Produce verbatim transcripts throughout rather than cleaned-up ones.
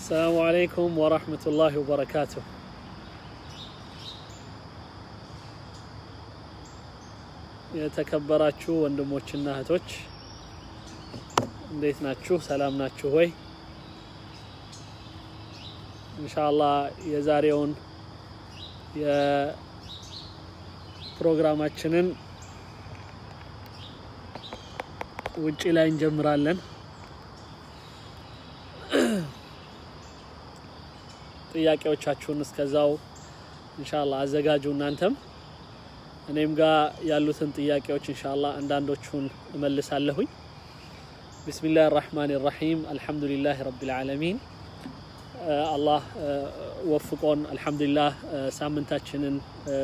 السلام عليكم ورحمة الله وبركاته. የተከበራችሁ ወንድሞችና እህቶች እንዴት ናችሁ? ሰላም ናችሁ ወይ? ኢንሻአላህ የዛሬውን የፕሮግራማችንን ውጪ ላይ እንጀምራለን። ጥያቄዎቻችሁን እስከዛው ኢንሻአላህ አዘጋጁ እናንተም እኔም ጋር ያሉትን ጥያቄዎች ኢንሻአላህ አንዳንዶቹን እመልሳለሁኝ። ቢስሚላሂር ረህማኒር ረሂም አልহামዱሊላሂ ረቢል ዓለሚን አላህ ወፍቆን አልহামዱሊላህ ሳምንታችንን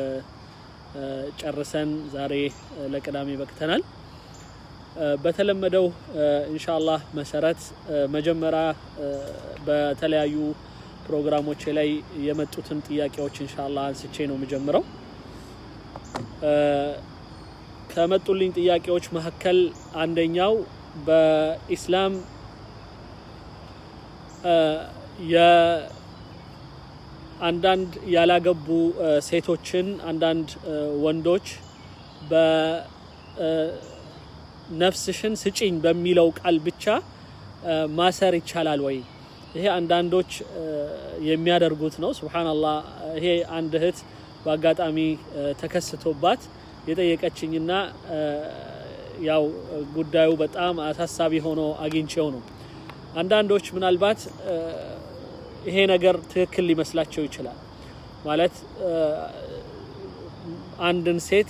ጨርሰን ዛሬ ለቅዳሜ በቅተናል። በተለመደው ኢንሻአላህ መሰረት መጀመሪያ በተለያዩ ፕሮግራሞች ላይ የመጡትን ጥያቄዎች ኢንሻአላህ አንስቼ ነው የምጀምረው። ከመጡልኝ ጥያቄዎች መካከል አንደኛው በእስላም የአንዳንድ ያላገቡ ሴቶችን አንዳንድ ወንዶች በነፍስሽን ስጪኝ በሚለው ቃል ብቻ ማሰር ይቻላል ወይ? ይሄ አንዳንዶች የሚያደርጉት ነው። ሱብሃንአላህ ይሄ አንድ እህት በአጋጣሚ ተከስቶባት የጠየቀችኝና ያው ጉዳዩ በጣም አሳሳቢ ሆኖ አግኝቼው ነው። አንዳንዶች ምናልባት ይሄ ነገር ትክክል ሊመስላቸው ይችላል። ማለት አንድን ሴት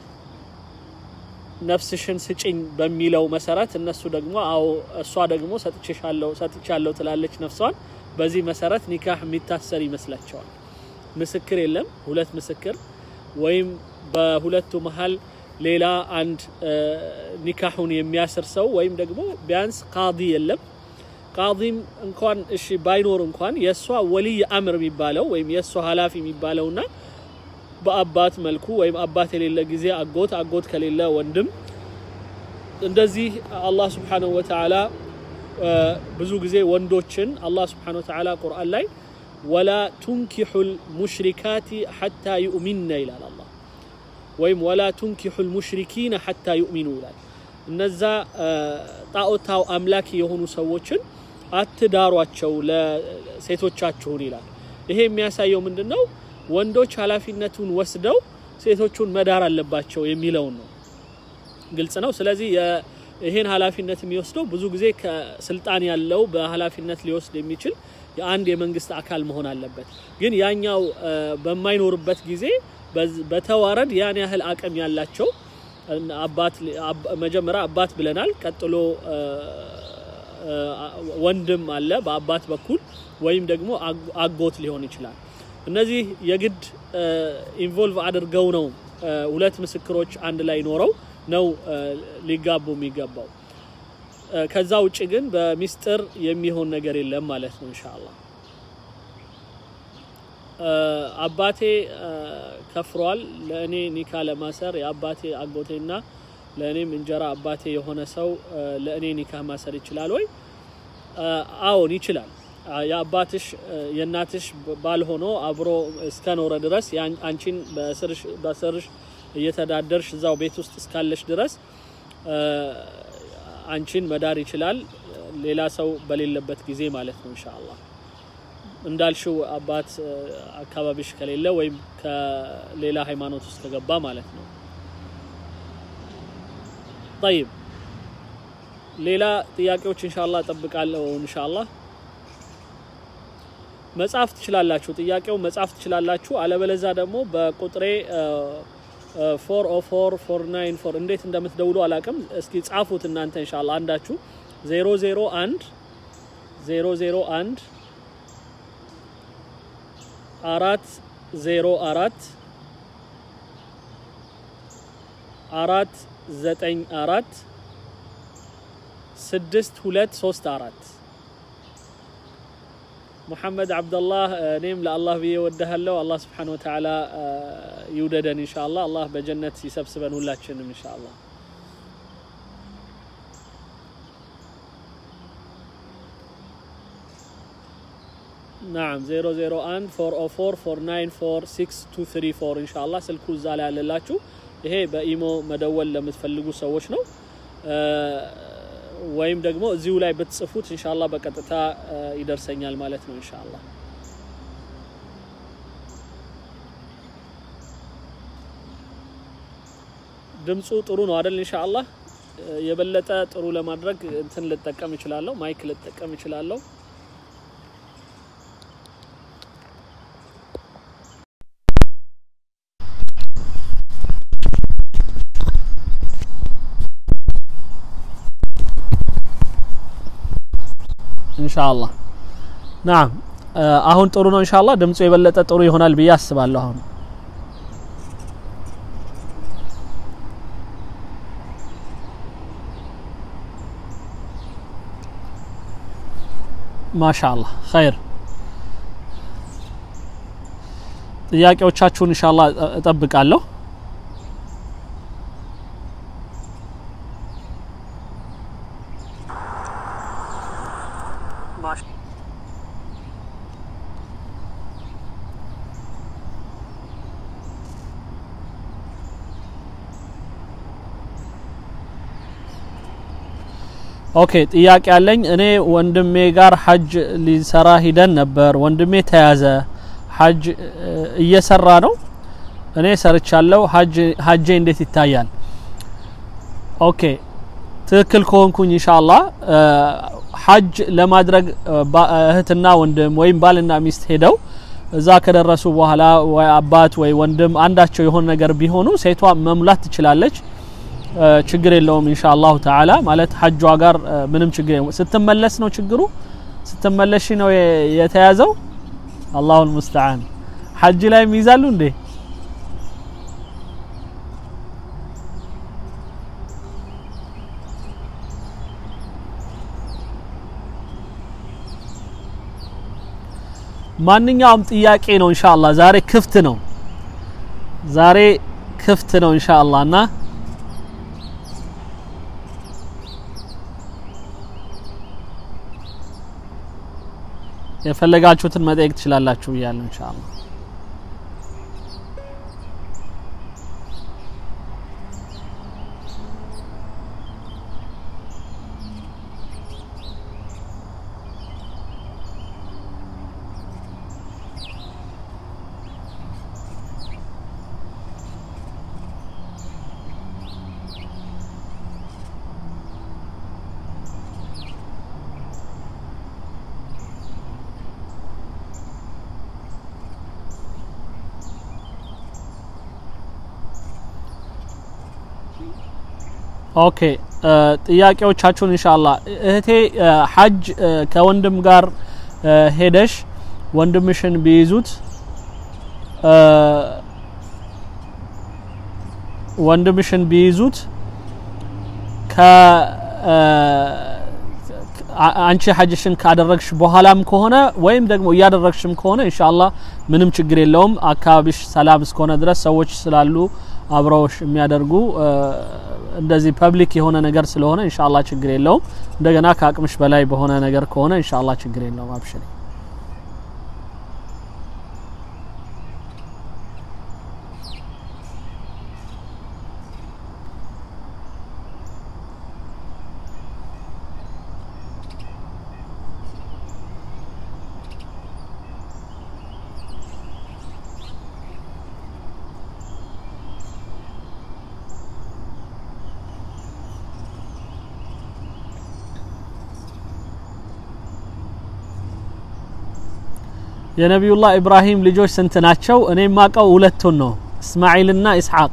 ነፍስሽን ስጪኝ በሚለው መሰረት እነሱ ደግሞ አው እሷ ደግሞ ሰጥቼሻለሁ ሰጥቻለሁ ትላለች ነፍሷን። በዚህ መሰረት ኒካህ የሚታሰር ይመስላቸዋል። ምስክር የለም፣ ሁለት ምስክር ወይም በሁለቱ መሃል ሌላ አንድ ኒካሁን የሚያስር ሰው ወይም ደግሞ ቢያንስ ቃዲ የለም። ቃዲም እንኳን እሺ ባይኖር እንኳን የሷ ወልይ አምር የሚባለው ወይም የሷ ሐላፊ የሚባለውና በአባት መልኩ ወይም አባት የሌለ ጊዜ አጎት አጎት ከሌለ ወንድም እንደዚህ አላህ Subhanahu Wa Ta'ala ብዙ ጊዜ ወንዶችን አላህ Subhanahu Wa Ta'ala ቁርአን ላይ ولا تنكحوا المشركات حتى يؤمنن ይላል አላህ ወይም ولا تنكحوا المشركين حتى يؤمنوا ይላል። እነዛ ጣዖታው አምላኪ የሆኑ ሰዎችን አትዳሯቸው ለሴቶቻችሁ ይላል። ይሄ የሚያሳየው ምንድነው? ወንዶች ኃላፊነቱን ወስደው ሴቶቹን መዳር አለባቸው የሚለው ነው። ግልጽ ነው። ስለዚህ ይሄን ኃላፊነት የሚወስደው ብዙ ጊዜ ከስልጣን ያለው በኃላፊነት ሊወስድ የሚችል የአንድ የመንግስት አካል መሆን አለበት። ግን ያኛው በማይኖርበት ጊዜ በተዋረድ ያን ያህል አቅም ያላቸው አባት መጀመሪያ አባት ብለናል፣ ቀጥሎ ወንድም አለ በአባት በኩል ወይም ደግሞ አጎት ሊሆን ይችላል። እነዚህ የግድ ኢንቮልቭ አድርገው ነው ሁለት ምስክሮች አንድ ላይ ኖረው ነው ሊጋቡ የሚገባው። ከዛ ውጪ ግን በሚስጥር የሚሆን ነገር የለም ማለት ነው ኢንሻአላህ። አባቴ ከፍሯል ለኔ ኒካ ለማሰር የአባቴ አጎቴና ለኔም እንጀራ አባቴ የሆነ ሰው ለኔ ኒካ ማሰር ይችላል ወይ? አዎ ይችላል። የአባትሽ የናትሽ ባል ሆኖ አብሮ እስከኖረ ድረስ አንቺን በስርሽ በስርሽ እየተዳደርሽ እዛው ቤት ውስጥ እስካለሽ ድረስ አንቺን መዳር ይችላል ሌላ ሰው በሌለበት ጊዜ ማለት ነው ኢንሻአላህ። እንዳልሽው አባት አካባቢሽ ከሌለ ወይም ከሌላ ሃይማኖት ውስጥ ከገባ ማለት ነው። طيب ሌላ ጥያቄዎች ኢንሻአላህ ተጠብቃለሁ ኢንሻአላህ። መጻፍ ትችላላችሁ፣ ጥያቄው መጻፍ ትችላላችሁ። አለበለዛ ደግሞ በቁጥሬ four oh four four nine four እንዴት እንደምትደውሉ አላቀም። እስኪ ጻፉት እናንተ ኢንሻአላህ አንዳችሁ zero zero one zero zero one አራት ዜሮ አራት አራት ዘጠኝ አራት ስድስት ሁለት ሶስት አራት محمد عبد الله نيم لله بيه ودهله الله سبحانه وتعالى يوددن إن شاء الله الله بجنة يسبسبن ሁላችንም إن شاء الله نعم zero zero one four zero four four nine four six two three four ان شاء الله ስልኩ እዛ ላይ አለላችሁ ይሄ በኢሞ መደወል ለምትፈልጉ ሰዎች ነው ወይም ደግሞ እዚሁ ላይ ብትጽፉት ان شاء الله በቀጥታ ይደርሰኛል ማለት ነው ان شاء الله ድምጹ ጥሩ ነው አይደል ان شاء الله የበለጠ ጥሩ ለማድረግ እንትን ልጠቀም ይችላል ማይክ ልጠቀም ይችላል ان شاء الله نعم አሁን ጥሩ ነው ان شاء الله ድምጹ የበለጠ ጥሩ ይሆናል ብዬ አስባለሁ አሁን ما شاء الله خير ጥያቄዎቻችሁን ان شاء الله እጠብቃለሁ ኦኬ ጥያቄ አለኝ እኔ ወንድሜ ጋር ሐጅ ሊሰራ ሄደን ነበር ወንድሜ ተያዘ ሐጅ እየሰራ ነው እኔ ሰርቻለሁ ሐጅ ሐጅ እንዴት ይታያል ኦኬ ትክክል ከሆንኩኝ ኢንሻአላህ ሐጅ ለማድረግ እህትና ወንድም ወይም ባልና ሚስት ሄደው እዛ ከደረሱ በኋላ ወይ አባት ወይ ወንድም አንዳቸው የሆነ ነገር ቢሆኑ ሴቷ መሙላት ትችላለች ችግር የለውም ኢንሻአላህ ተዓላ ማለት ሐጅ ጋር ምንም ችግር የለም ስትመለስ ነው ችግሩ ስትመለሽ ነው የተያዘው አላሁ المستعان ሐጅ ላይ ሚዛሉ እንዴ ማንኛውም ጥያቄ ነው ኢንሻአላህ ዛሬ ክፍት ነው ዛሬ ክፍት ነው ኢንሻአላህና የፈለጋችሁትን መጠየቅ ትችላላችሁ ይያል ኢንሻአላህ ኦኬ ጥያቄዎቻችሁን ኢንሻአላህ እህቴ ሐጅ ከወንድም ጋር ሄደሽ ወንድምሽን ቢይዙት ወንድምሽን ቢይዙት ከ አንቺ ሐጅሽን ካደረግሽ በኋላም ከሆነ ወይም ደግሞ ያደረግሽም ከሆነ ኢንሻአላህ ምንም ችግር የለውም አካባቢሽ ሰላም እስከሆነ ድረስ ሰዎች ስላሉ አብረውሽ የሚያደርጉ እንደዚህ ፐብሊክ የሆነ ነገር ስለሆነ ኢንሻአላህ ችግር የለውም እንደገና ከአቅምሽ በላይ በሆነ ነገር ከሆነ ኢንሻአላህ ችግር የለውም አብሽሪ የነብዩላህ ኢብራሂም ልጆች ስንት ናቸው እኔ ማቀው ሁለቱን ነው እስማኤልና ኢስሐቅ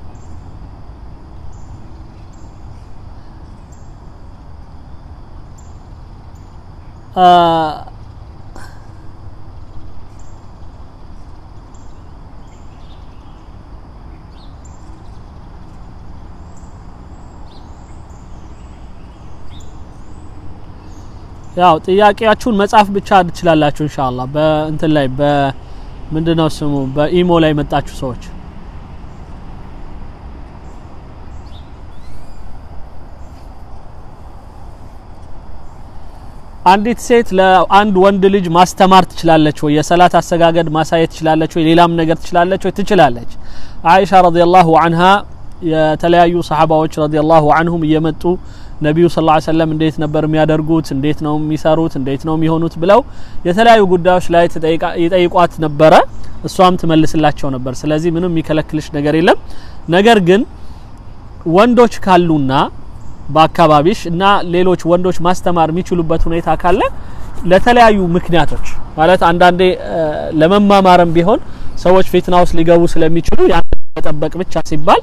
ያው ጥያቄያችሁን መጻፍ ብቻ ትችላላችሁ ኢንሻአላህ በእንትን ላይ በምንድነው ስሙ በኢሞ ላይ መጣችሁ ሰዎች አንዲት ሴት ለአንድ ወንድ ልጅ ማስተማር ትችላለች ወይ የሰላት አሰጋገድ ማሳየት ትችላለች ወይ ሌላም ነገር ትችላለች ወይ ትችላለች አይሻ ረዲየላሁ ዐንሃ የተለያዩ ሰሃባዎች ረዲየላሁ ዐንሁም እየመጡ ነብዩ ሰለላሁ ዐለይሂ ወሰለም እንዴት ነበር የሚያደርጉት እንዴት ነው የሚሰሩት እንዴት ነው የሚሆኑት ብለው የተለያዩ ጉዳዮች ላይ ይጠይቋት ነበር እሷም ትመልስላቸው ነበር ስለዚህ ምንም የሚከለክልሽ ነገር የለም ነገር ግን ወንዶች ካሉና በአካባቢሽ እና ሌሎች ወንዶች ማስተማር የሚችሉበት ሁኔታ ካለ ለተለያዩ ምክንያቶች ማለት አንዳንዴ ለመማማርም ቢሆን ሰዎች ፊትና ውስጥ ሊገቡ ስለሚችሉ ያን ተጠበቅ ብቻ ሲባል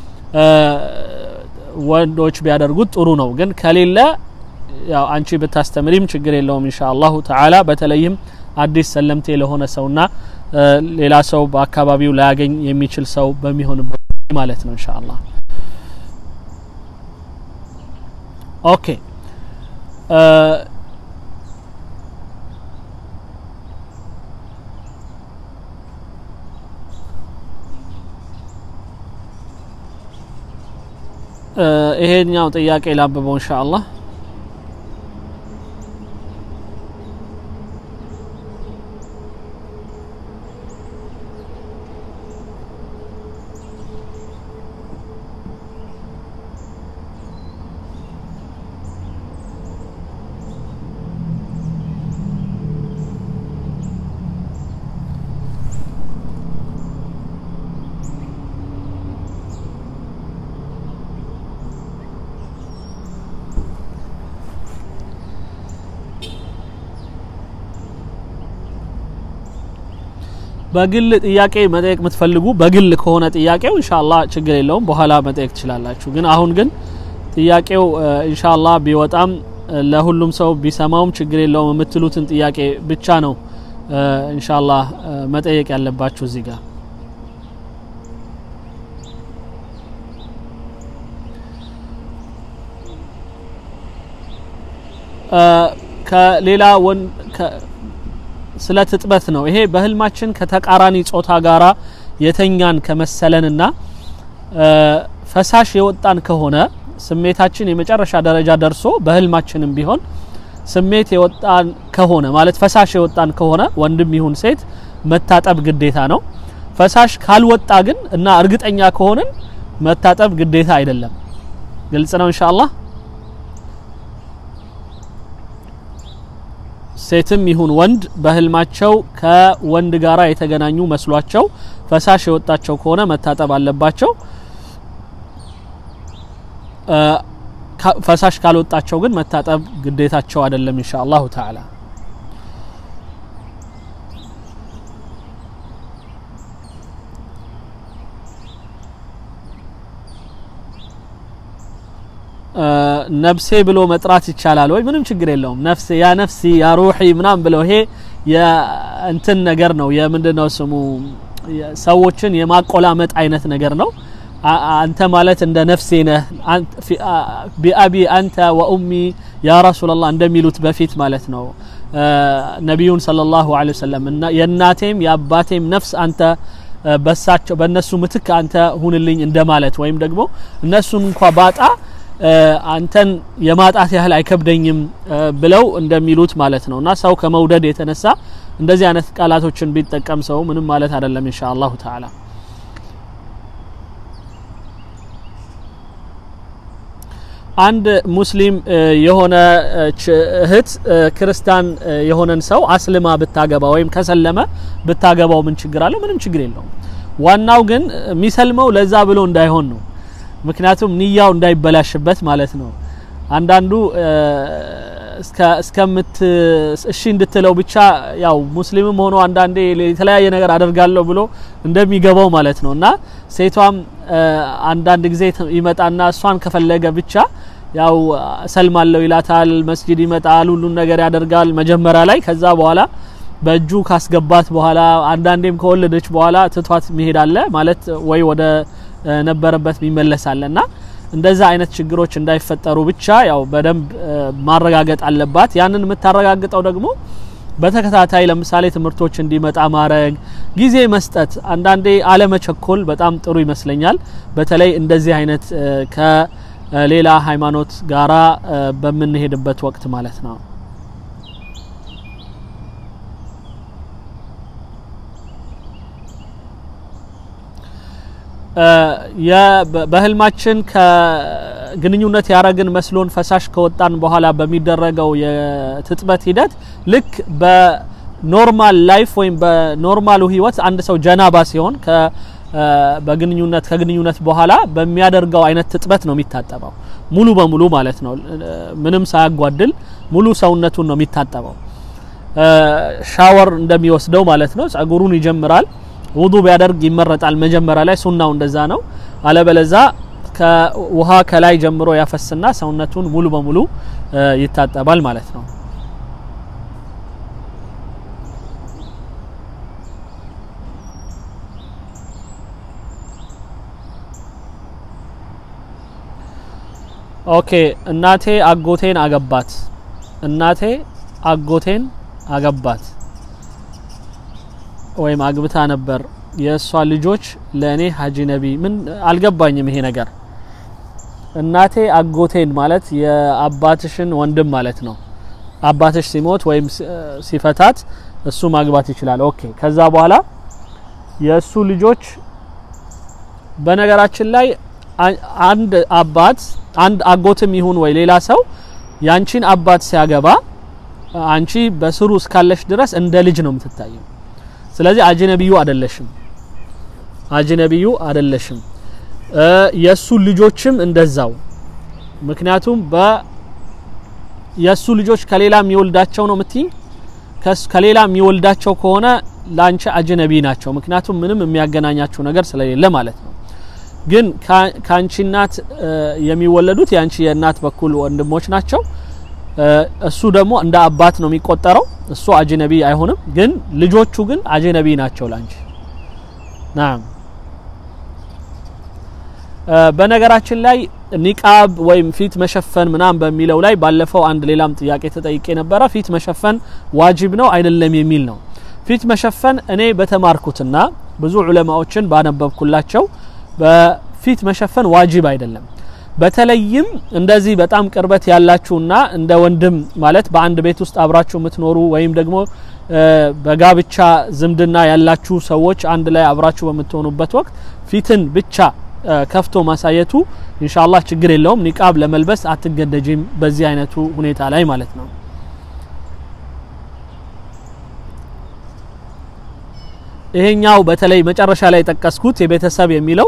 ወንዶች ቢያደርጉት ጥሩ ነው ግን ከሌለ ያው አንቺ ብታስተምሪም ችግር የለውም ኢንሻአላሁ ተዓላ በተለይም አዲስ ሰለምቴ ለሆነ ሰውና ሌላ ሰው በአካባቢው ላያገኝ የሚችል ሰው በሚሆንበት ማለት ነው ኢንሻአላህ ኦኬ ይሄኛው ጥያቄ ላብበው ኢንሻአላህ በግል ጥያቄ መጠየቅ የምትፈልጉ በግል ከሆነ ጥያቄው ኢንሻአላህ ችግር የለውም በኋላ መጠየቅ ትችላላችሁ ግን አሁን ግን ጥያቄው ኢንሻአላህ ቢወጣም ለሁሉም ሰው ቢሰማውም ችግር የለውም የምትሉትን ጥያቄ ብቻ ነው ኢንሻአላህ መጠየቅ ያለባችሁ እዚህ ጋር ከሌላ ወን ስለትጥበት ነው ይሄ በህልማችን ከተቃራኒ ጾታ ጋራ የተኛን ከመሰለንና ፈሳሽ የወጣን ከሆነ ስሜታችን የመጨረሻ ደረጃ ደርሶ በህልማችንም ቢሆን ስሜት የወጣን ከሆነ ማለት ፈሳሽ የወጣን ከሆነ ወንድም ይሁን ሴት መታጠብ ግዴታ ነው ፈሳሽ ካልወጣ ግን እና እርግጠኛ ከሆነን መታጠብ ግዴታ አይደለም ግልጽ ነው ኢንሻአላህ ሴትም ይሁን ወንድ በህልማቸው ከወንድ ጋራ የተገናኙ መስሏቸው ፈሳሽ የወጣቸው ከሆነ መታጠብ አለባቸው ፈሳሽ ካልወጣቸው ግን መታጠብ ግዴታቸው አይደለም ኢንሻአላህ ተዓላ ነፍሴ ብሎ መጥራት ይቻላል ወይ ምንም ችግር የለውም ነፍሴ ያ ነፍሲ ያ ሩሂ ምናም ብለው ይሄ የእንትን ነገር ነው የምንድነው ስሙ ሰዎችን የማቆላመጥ አይነት ነገር ነው አንተ ማለት እንደ ነፍሴ ነህ ቢአቢ አንተ ወኡሚ ያ ረሱላህ እንደሚሉት በፊት ማለት ነው ነብዩን ሰለላሁ ዐለይሂ ወሰለም እና የናቴም ያባቴም ነፍስ አንተ በሳቸው በእነሱ ምትክ አንተ ሁንልኝ እንደማለት ወይም ደግሞ እነሱን እንኳን ባጣ አንተን የማጣት ያህል አይከብደኝም ብለው እንደሚሉት ማለት ነውና ሰው ከመውደድ የተነሳ እንደዚህ አይነት ቃላቶችን ቢጠቀም ሰው ምንም ማለት አይደለም ኢንሻአላህ ተዓላ አንድ ሙስሊም የሆነ እህት ክርስቲያን የሆነን ሰው አስልማ ብታገባ ወይም ከሰለመ ብታገባው ምን ችግር አለው ምንም ችግር የለውም ዋናው ግን የሚሰልመው ለዛ ብሎ እንዳይሆን ነው ምክንያቱም ንያው እንዳይበላሽበት ማለት ነው አንዳንዱ እስከ እስከምት እሺ እንድትለው ብቻ ያው ሙስሊምም ሆኖ አንዳንዴ የተለያየ ነገር አደርጋለሁ ብሎ እንደሚገባው ማለት ነውና ሴቷም አንዳንድ ጊዜ ይመጣና እሷን ከፈለገ ብቻ ያው ሰልማለው ይላታል መስጊድ ይመጣል ሁሉ ነገር ያደርጋል መጀመሪያ ላይ ከዛ በኋላ በእጁ ካስገባት በኋላ አንዳንዴም ከወለደች በኋላ ትቷት መሄዳለ ማለት ወይ ወደ ነበረበት የሚመለሳልና እንደዛ አይነት ችግሮች እንዳይፈጠሩ ብቻ ያው በደንብ ማረጋገጥ አለባት ያንን የምታረጋግጠው ደግሞ በተከታታይ ለምሳሌ ትምርቶች እንዲመጣ ማረግ ጊዜ መስጠት አንዳንዴ አለመቸኮል በጣም ጥሩ ይመስለኛል በተለይ እንደዚህ አይነት ከሌላ ሃይማኖት ጋራ በመንሄድበት ወቅት ማለት ነው ያ በህልማችን ከግንኙነት ያረግን መስሎን ፈሳሽ ከወጣን በኋላ በሚደረገው የትጥበት ሂደት ልክ በኖርማል ላይፍ ወይም በኖርማሉ ህይወት አንድ ሰው ጀናባ ሲሆን ከ በግንኙነት ከግንኙነት በኋላ በሚያደርገው አይነት ትጥበት ነው የሚታጠበው ሙሉ በሙሉ ማለት ነው ምንም ሳያጓድል ሙሉ ሰውነቱን ነው የሚታጠበው ሻወር እንደሚወስደው ማለት ነው ጸጉሩን ይጀምራል ውዱ ቢያደርግ ይመረጣል መጀመሪያ ላይ ሱናው እንደዛ ነው አለበለዛ ከውሃ ከላይ ጀምሮ ያፈስና ሰውነቱን ሙሉ በሙሉ ይታጠባል ማለት ነው ኦኬ እናቴ አጎቴን አገባት እናቴ አጎቴን አገባት ወይም አግብታ ነበር የሷ ልጆች ለኔ ሀጂ ነቢ ምን አልገባኝም ይሄ ነገር እናቴ አጎቴን ማለት የአባትሽን ወንድም ማለት ነው አባትሽ ሲሞት ወይም ሲፈታት እሱ ማግባት ይችላል ኦኬ ከዛ በኋላ የሱ ልጆች በነገራችን ላይ አንድ አባት አንድ አጎትም ይሁን ወይ ሌላ ሰው ያንቺን አባት ሲያገባ አንቺ በስሩ እስካለሽ ድረስ እንደ ልጅ ነው የምትታየው ስለዚህ አጅነቢዩ አይደለሽም አጅነቢዩ አይደለሽም የሱ ልጆችም እንደዛው ምክንያቱም በ የሱ ልጆች ከሌላ የሚወልዳቸው ነው ምትይ ከሌላ የሚወልዳቸው ከሆነ ላንቺ አጅነቢ ናቸው ምክንያቱም ምንም የሚያገናኛቸው ነገር ስለሌለ ማለት ነው ግን ካንቺ እናት የሚወለዱት ያንቺ የእናት በኩል ወንድሞች ናቸው እሱ ደግሞ እንደ አባት ነው የሚቆጠረው እሱ አጅነቢ አይሆንም ግን ልጆቹ ግን አጅነቢ ናቸው ላንቺ ናም በነገራችን ላይ ኒቃብ ወይም ፊት መሸፈን ምናም በሚለው ላይ ባለፈው አንድ ሌላም ጥያቄ ተጠይቄ ነበር ፊት መሸፈን ዋጅብ ነው አይደለም የሚል ነው ፊት መሸፈን እኔ በተማርኩትና ብዙ ዑለማዎችን ባነበብኩላቸው በፊት መሸፈን ዋጅብ አይደለም በተለይም እንደዚህ በጣም ቅርበት ያላችሁና እንደ ወንድም ማለት በአንድ ቤት ውስጥ አብራችሁ የምትኖሩ ወይም ደግሞ በጋብቻ ዝምድና ያላችሁ ሰዎች አንድ ላይ አብራችሁ በመትሆኑበት ወቅት ፊትን ብቻ ከፍቶ ማሳየቱ ኢንሻአላህ ችግር የለውም ኒቃብ ለመልበስ አትገደጂም በዚህ አይነቱ ሁኔታ ላይ ማለት ነው ይሄኛው በተለይ መጨረሻ ላይ ተጠቀስኩት የቤተሰብ የሚለው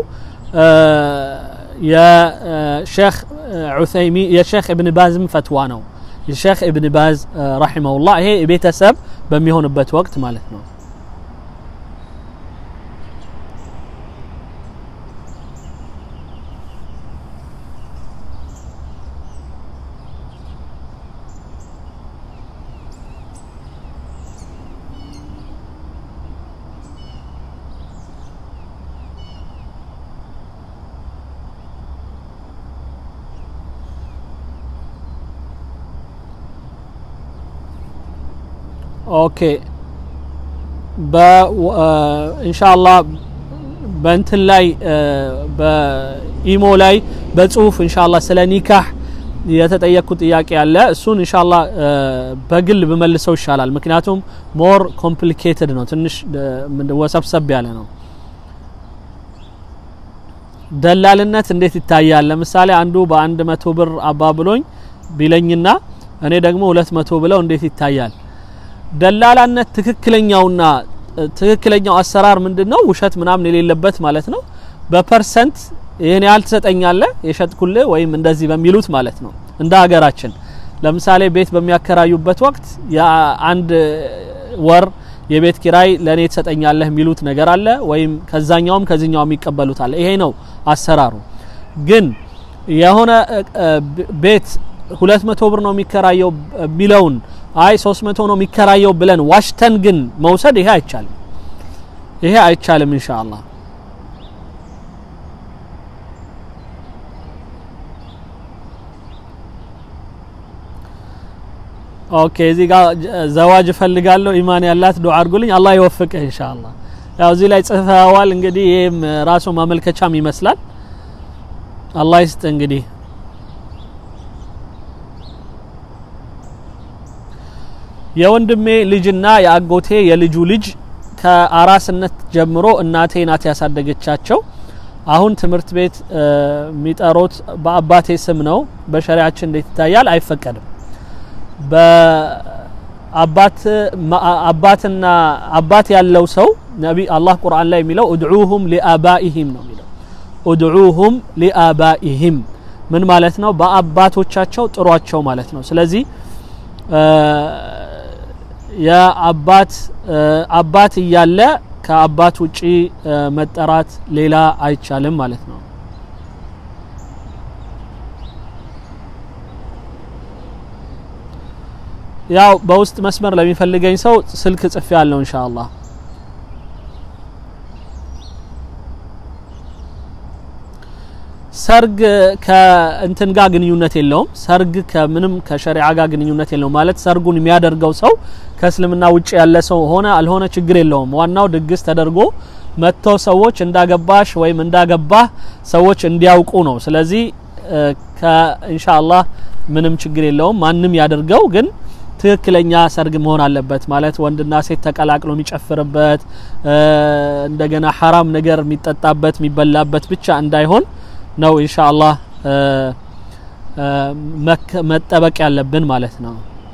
የሼክ ዑሰይሚ የሼክ ኢብኑ ባዝም ፈትዋ ነው የሼክ ኢብኑ ባዝ ረሂመሁላህ ይሄ ቤተሰብ በሚሆንበት ወቅት ማለት ነው اوكي ب ان شاء الله بنتن لاي بايمو لاي بصوف ان شاء الله سلا نيكاح የተጠየቁት ጥያቄ አለ እሱን ان شاء الله በግል በመልሰው ይሻላል ምክንያቱም ሞር ኮምፕሊኬትድ ነው ትንሽ ወሰብሰብ ያለ ነው ደላልነት እንዴት ይታያል ለምሳሌ አንዱ በ100 ብር አባብሎኝ ቢለኝና እኔ ደግሞ ሁለት መቶ ብለው እንዴት ይታያል ደላላነት ትክክለኛውና ትክክለኛው አሰራር ምንድነው ውሸት ምናምን የሌለበት ማለት ነው በፐርሰንት ይሄን ያህል ተሰጠኛለህ የሸጥኩል ወይም እንደዚህ በሚሉት ማለት ነው እንደ ሀገራችን ለምሳሌ ቤት በሚያከራዩበት ወቅት የአንድ ወር የቤት ኪራይ ለኔ ተሰጠኛለህ የሚሉት ነገር አለ ወይም ከዛኛውም ከዚህኛውም ይቀበሉታል ይሄ ነው አሰራሩ ግን የሆነ ቤት ሁለት መቶ ብር ነው የሚከራየው ቢለውን አይ ሶስት መቶ ነው የሚከራየው ብለን ዋሽተን ግን መውሰድ ይሄ አይቻልም ይሄ አይቻልም ኢንሻአላህ ኦኬ እዚህ ጋር ዘዋጅ ፈልጋለሁ ኢማን ያላት ዱዓ አድርጉልኝ አላህ ይወፍቅህ ኢንሻአላህ ያው እዚህ ላይ ጽፈዋል እንግዲህ ይሄም ራሱ ማመልከቻም ይመስላል አላህ ይስጥ እንግዲህ የወንድሜ ልጅና ያጎቴ የልጁ ልጅ ከአራስነት ጀምሮ እናቴ ናት ያሳደገቻቸው አሁን ትምርት ቤት ሚጠሩት በአባቴ ስም ነው በሸሪዓችን እንዴት ይታያል አይፈቀድም በአባት አባትና አባት ያለው ሰው ነቢ አላህ ቁርአን ላይ የሚለው ادعوهم لآبائهم ነው የሚለው ادعوهم لآبائهم ምን ማለት ነው በአባቶቻቸው ጥሯቸው ማለት ነው ስለዚህ ያ አባት አባት ይያለ ከአባት ውጪ መጠራት ሌላ አይቻልም ማለት ነው ያው በውስጥ መስመር ለሚፈልገኝ ሰው ስልክ ጽፍ ያለው ኢንሻአላህ ሰርግ ከእንትን ጋር ግንኙነት የለውም ሰርግ ከምንም ከሸሪዓ ጋር ግንኙነት የለውም ማለት ሰርጉን የሚያደርገው ሰው ከእስልምና ውጪ ያለ ሰው ሆነ አልሆነ ችግር የለውም ዋናው ድግስ ተደርጎ መተው ሰዎች እንዳገባሽ ወይም እንዳገባህ ሰዎች እንዲያውቁ ነው ስለዚህ ከኢንሻአላህ ምንም ችግር የለውም ማንንም ያደርገው ግን ትክክለኛ ሰርግ መሆን አለበት ማለት ወንድና ሴት ተቀላቅሎ የሚጨፍርበት እንደገና حرام ነገር የሚጠጣበት የሚበላበት ብቻ እንዳይሆን ነው ኢንሻአላህ መጠበቅ ያለብን ማለት ነው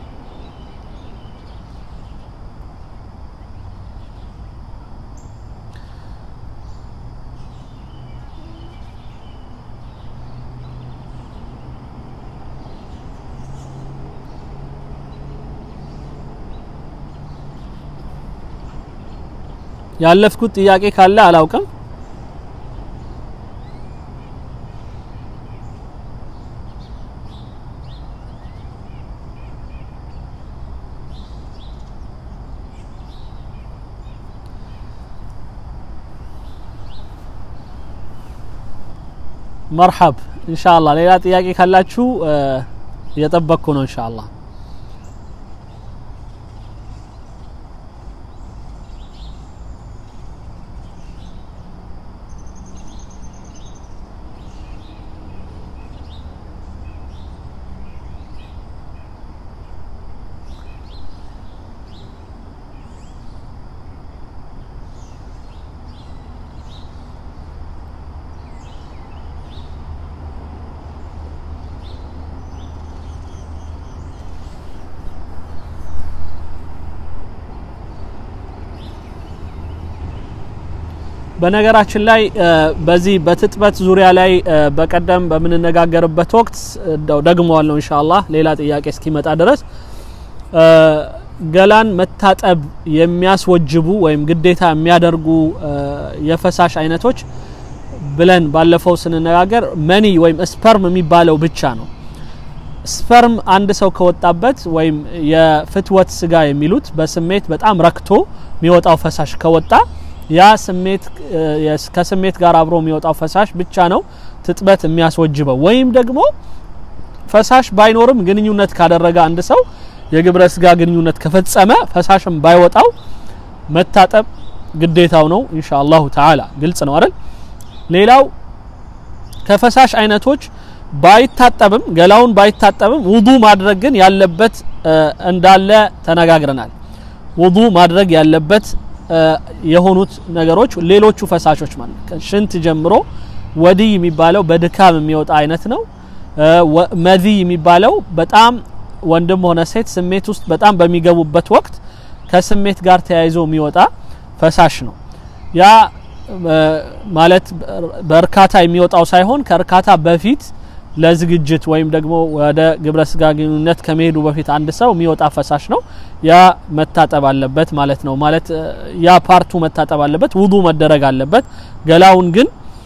ያለፍኩት ጥያቄ ካለ አላውቅም مرحب ان شاء الله ሌላ ጥያቄ ካላችሁ እየጠበቅኩ ነው ኢንሻአላህ በነገራችን ላይ በዚህ በትጥበት ዙሪያ ላይ በቀደም በመነጋገርበት ወቅት ደግሞዋለሁ ኢንሻአላህ ሌላ ጥያቄ እስኪመጣ ድረስ ገላን መታጠብ የሚያስወጅቡ ወይም ግዴታ የሚያደርጉ የፈሳሽ አይነቶች ብለን ባለፈው ስንነጋገር መኒ ወይም ስፐርም የሚባለው ብቻ ነው ስፐርም አንድ ሰው ከወጣበት ወይም የፍትወት ስጋ የሚሉት በስሜት በጣም ረክቶ የሚወጣው ፈሳሽ ከወጣ ያ ስሜት ከስሜት ጋር አብሮ የሚወጣው ፈሳሽ ብቻ ነው ትጥበት የሚያስወጅበው ወይም ደግሞ ፈሳሽ ባይኖርም ግንኙነት ካደረገ አንድ ሰው የግብረ ስጋ ግንኙነት ከፈጸመ ፈሳሽም ባይወጣው መታጠብ ግዴታው ነው ኢንሻአላህ ተዓላ ግልጽ ነው አይደል ሌላው ከፈሳሽ አይነቶች ባይታጠብም ገላውን ባይታጠብም ውዱ ማድረግ ግን ያለበት እንዳለ ተነጋግረናል ውዱ ማድረግ ያለበት የሆኑት ነገሮች ሌሎቹ ፈሳሾች ማለት ሽንት ጀምሮ ወዲ የሚባለው በድካም የሚወጣ አይነት ነው መዚ የሚባለው በጣም ወንድም ሆነ ሴት ስሜት ውስጥ በጣም በሚገቡበት ወቅት ከስሜት ጋር ተያይዞ የሚወጣ ፈሳሽ ነው ያ ማለት በርካታ የሚወጣው ሳይሆን ከርካታ በፊት ለዝግጅት ወይም ደግሞ ወደ ግብረ ስጋ ግንኙነት ከመሄዱ በፊት አንድ ሰው የሚወጣ ፈሳሽ ነው ያ መታጠብ አለበት ማለት ነው ማለት ያ ፓርቱ መታጠብ አለበት ውዱ መደረግ አለበት ገላውን ግን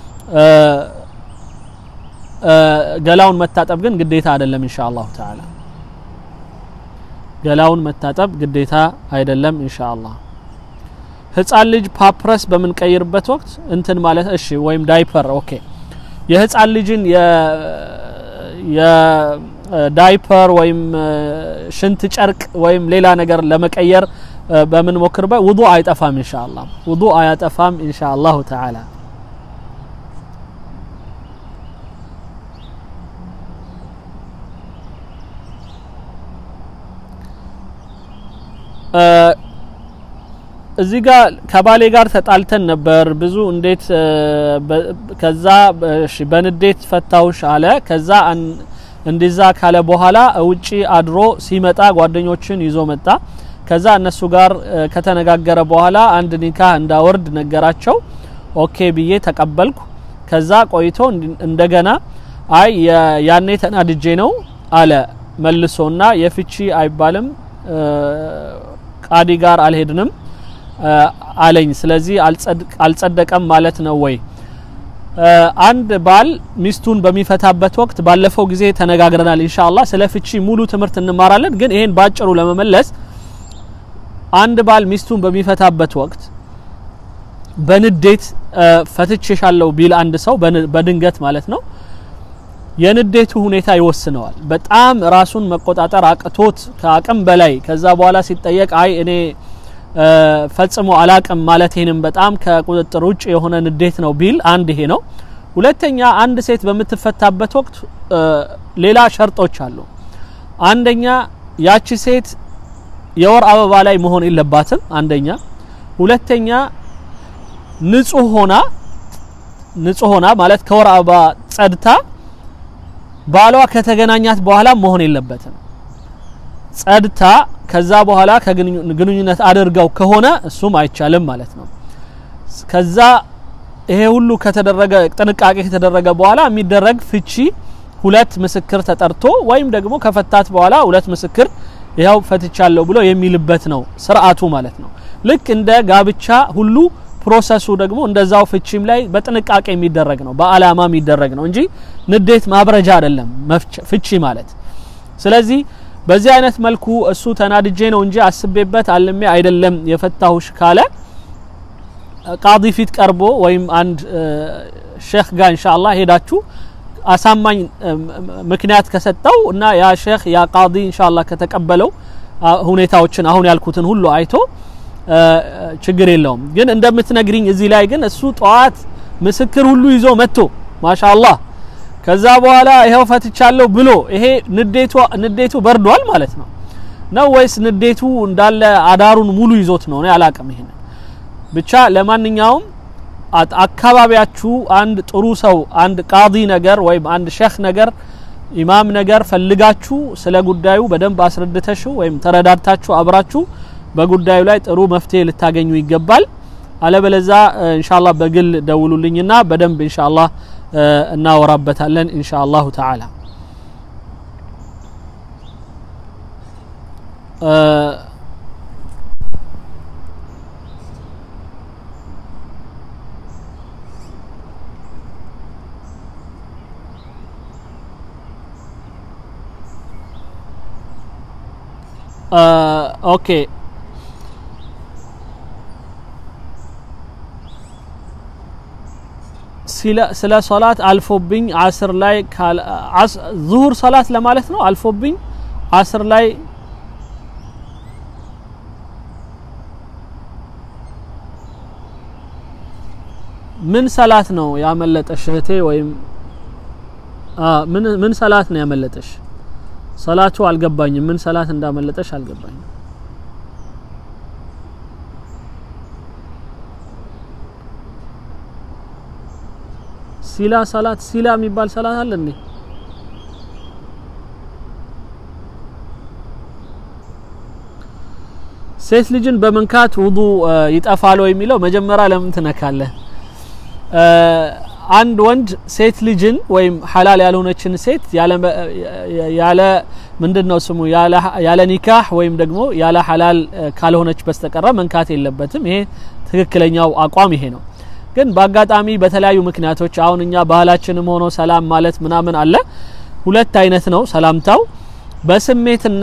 ገላውን መታጠብ ግን ግዴታ አይደለም ኢንሻአላህ ተዓላ ገላውን መታጠብ ግዴታ አይደለም ኢንሻአላህ ህፃን ልጅ ፓፕረስ በመንቀይርበት ወቅት እንትን ማለት እሺ ወይም ዳይፐር ኦኬ የህፃን ልጅን የ የ ዳይፐር ወይም ሽንት ጨርቅ ወይም ሌላ ነገር ለመቀየር በምን ሞክርበት ውዱ አይጠፋም ኢንሻአላህ ውዱ አያጠፋም ኢንሻአላህ ተዓላ እዚህ ጋር ከባሌ ጋር ተጣልተን ነበር ብዙ እንዴት ከዛ እሺ በንዴት ፈታውሽ አለ ከዛ እንደዛ ካለ በኋላ ውጪ አድሮ ሲመጣ ጓደኞችን ይዞ መጣ ከዛ እነሱ ጋር ከተነጋገረ በኋላ አንድ ኒካህ እንዳወርድ ነገራቸው ኦኬ ብዬ ተቀበልኩ ከዛ ቆይቶ እንደገና አይ ያኔ ተናድጄ ነው አለ መልሶና የፍቺ አይባልም ቃዲ ጋር አልሄድንም አለኝ ስለዚህ አልጸደቀም ማለት ነው ወይ አንድ ባል ሚስቱን በሚፈታበት ወቅት ባለፈው ጊዜ ተነጋግረናል ኢንሻአላህ ስለ ፍቺ ሙሉ ትምህርት እንማራለን ግን ይሄን ባጭሩ ለመመለስ አንድ ባል ሚስቱን በሚፈታበት ወቅት በንዴት ፈትቼሻለሁ ቢል አንድ ሰው በድንገት ማለት ነው የንዴቱ ሁኔታ ይወስነዋል በጣም ራሱን መቆጣጠር አቅቶት ከአቅም በላይ ከዛ በኋላ ሲጠየቅ አይ እኔ ፈጽሞ አላቅም ማለት ይሄንም በጣም ከቁጥጥር ውጭ የሆነ ንዴት ነው ቢል አንድ ይሄ ነው ሁለተኛ አንድ ሴት በመትፈታበት ወቅት ሌላ ሸርጦች አሉ አንደኛ ያቺ ሴት የወር አበባ ላይ መሆን የለባትም አንደኛ ሁለተኛ ንጹህ ሆና ንጹህ ሆና ማለት ከወር አበባ ጸድታ ባሏ ከተገናኛት በኋላ መሆን የለበትም ጸድታ ከዛ በኋላ ከግንኙነት አድርገው ከሆነ እሱም አይቻልም ማለት ነው ከዛ ይሄ ሁሉ ከተደረገ ጥንቃቄ ከተደረገ በኋላ የሚደረግ ፍቺ ሁለት ምስክር ተጠርቶ ወይም ደግሞ ከፈታት በኋላ ሁለት ምስክር ያው ፈትቻለሁ ብሎ የሚልበት ነው ስርዓቱ ማለት ነው ልክ እንደ ጋብቻ ሁሉ ፕሮሰሱ ደግሞ እንደዛው ፍቺም ላይ በጥንቃቄ የሚደረግ ነው በአላማ የሚደረግ ነው እንጂ ንዴት ማብረጃ አይደለም ፍቺ ማለት ስለዚህ በዚህ አይነት መልኩ እሱ ተናድጄ ነው እንጂ አስቤበት አልሜ አይደለም የፈታሁሽ ካለ ቃዲ ፊት ቀርቦ ወይም አንድ ሼክ ጋር ኢንሻአላህ ሄዳችሁ አሳማኝ ምክንያት ከሰጠው እና ያ ሼክ ያ ቃዲ ኢንሻአላህ ከተቀበለው ሁኔታዎችን አሁን ያልኩትን ሁሉ አይቶ ችግር የለውም ግን እንደምትነግሪኝ እዚህ ላይ ግን እሱ ጧት ምስክር ሁሉ ይዞ መጥቶ ማሻአላህ ከዛ በኋላ ይሄው ፈትቻለሁ ብሎ ይሄ ንዴቱ ንዴቱ በርዷል ማለት ነው ነው ወይስ ንዴቱ እንዳለ አዳሩን ሙሉ ይዞት ነው ነው ያላቀም ይሄን ብቻ ለማንኛውም አካባቢያችሁ አንድ ጥሩ ሰው አንድ ቃዲ ነገር ወይም አንድ ሼክ ነገር ኢማም ነገር ፈልጋችሁ ስለ ጉዳዩ በደንብ አስረድተሽው ወይም ተረዳድታችሁ አብራችሁ በጉዳዩ ላይ ጥሩ መፍትሄ ልታገኙ ይገባል አለበለዛ ኢንሻአላህ በግል ደውሉልኝና በደንብ ኢንሻአላህ እናወራበታለን ኢንሻአላህ ተዓላ ኦኬ ስለ ሶላት አልፎብኝ አስር ላይ ዙሁር ሶላት ለማለት ነው አልፎብኝ አስር ላይ ምን ሰላት ነው ያመለጠሽ እህቴ ወይም ምን ምን ሰላት ነው ያመለጠሽ ሰላቱ አልገባኝም ምን ሰላት እንዳመለጠሽ አልገባኝም ሲላ ሰላት ሲላ የሚባል ሰላት አለ እንዴ ሴት ልጅን በመንካት ውዱ ይጣፋል ወይ የሚለው መጀመሪያ ለምን ትነካለህ አንድ ወንድ ሴት ልጅን ወይም ሐላል ያልሆነችን ሴት ያለ ያለ ምንድነው ስሙ ያለ ያለ ኒካህ ወይም ደግሞ ያለ ሐላል ካልሆነች በስተቀር መንካት የለበትም ይሄ ትክክለኛው አቋም ይሄ ነው ግን በአጋጣሚ በተለያዩ ምክንያቶች አሁንኛ ባህላችንም ሆኖ ሰላም ማለት ምናምን አለ ሁለት አይነት ነው ሰላምታው በስሜትና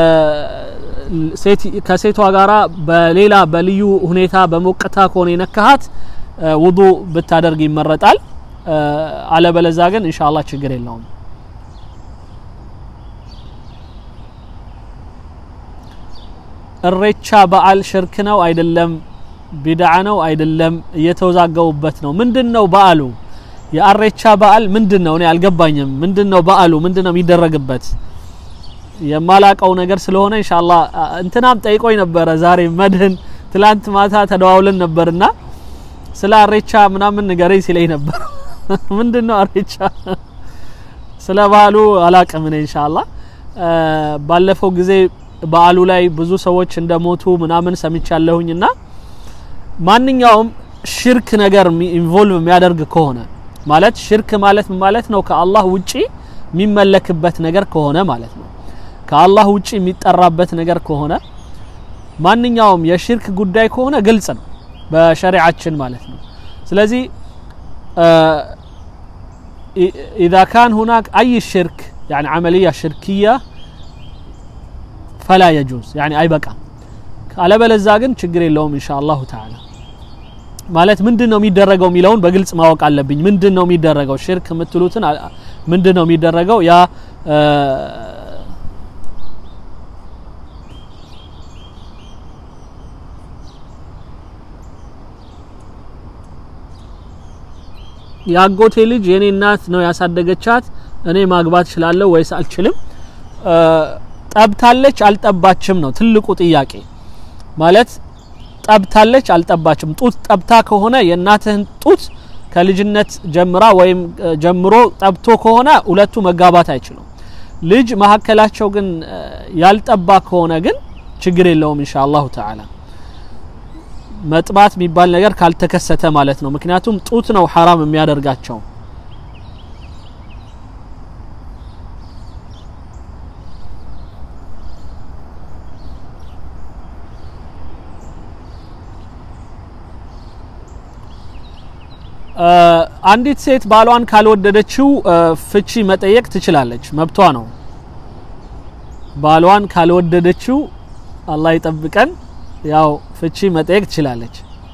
ሴት ከሴቷ ጋራ በሌላ በልዩ ሁኔታ በመቀታ ኮኔ ነካሃት ውዱ ብታደርግ ይመረጣል አለበለዛ ግን ኢንሻአላህ ችግር የለውም እሬቻ በዓል ሽርክ ነው አይደለም ቢድዓ ነው አይደለም እየተወዛገቡበት ነው ምንድነው በዓሉ የአሬቻ በዓል ምንድነው እኔ አልገባኝም ምንድነው በዓሉ ምንድነው የሚደረግበት የማላቀው ነገር ስለሆነ ኢንሻአላህ እንትናም ጠይቆኝ ነበር ዛሬ መድህን ትላንት ማታ ተደዋውለን ነበርና ስለ አሬቻ ምናምን ንገረኝ ሲለኝ ነበር ምንድነው አሬቻ ስለ ባህሉ አላቀም ነኝ ኢንሻአላህ ባለፈው ጊዜ በዓሉ ላይ ብዙ ሰዎች እንደሞቱ ምናምን ሰምቻለሁኝና ማንኛውም ሽርክ ነገር ኢንቮልቭ የሚያደርግ ከሆነ ማለት ሽርክ ማለት ማለት ነው ከአላህ ውጪ የሚመለክበት ነገር ከሆነ ማለት ነው ከአላህ ውጪ የሚጠራበት ነገር ከሆነ ማንኛውም የሽርክ ጉዳይ ከሆነ ግልጽ ነው በሸሪዓችን ማለት ነው ስለዚህ اذا كان هناك اي شرك يعني عمليه شركيه فلا يجوز يعني አይበቃም ካለበለዛ ግን ችግር የለውም ኢንሻአላህ ተዓላ ማለት ምንድነው የሚደረገው ሚለውን በግልጽ ማወቅ አለብኝ ምንድነው የሚደረገው ሽርክ የምትሉትን ምንድነው የሚደረገው ያ ያጎቴ ልጅ የኔ እናት ነው ያሳደገቻት እኔ ማግባት ይችላል ወይስ አልችልም ጠብታለች አልጠባችም ነው ትልቁ ጥያቄ ማለት ጠብታለች አልጠባችም ጡት ጠብታ ከሆነ የእናትህን ጡት ከልጅነት ጀምራ ወይም ጀምሮ ጠብቶ ከሆነ ሁለቱ መጋባት አይችሉም ልጅ ማሐከላቸው ግን ያልጠባ ከሆነ ግን ችግር የለውም ኢንሻአላህ ተዓላ መጥባት የሚባል ነገር ካልተከሰተ ማለት ነው ምክንያቱም ጡት ነው حرام የሚያደርጋቸው አንዲት ሴት ባሏን ካልወደደችው ፍቺ መጠየቅ ትችላለች መብቷ ነው ባሏን ካልወደደችው አላህ ይጠብቀን ያው ፍቺ መጠየቅ ትችላለች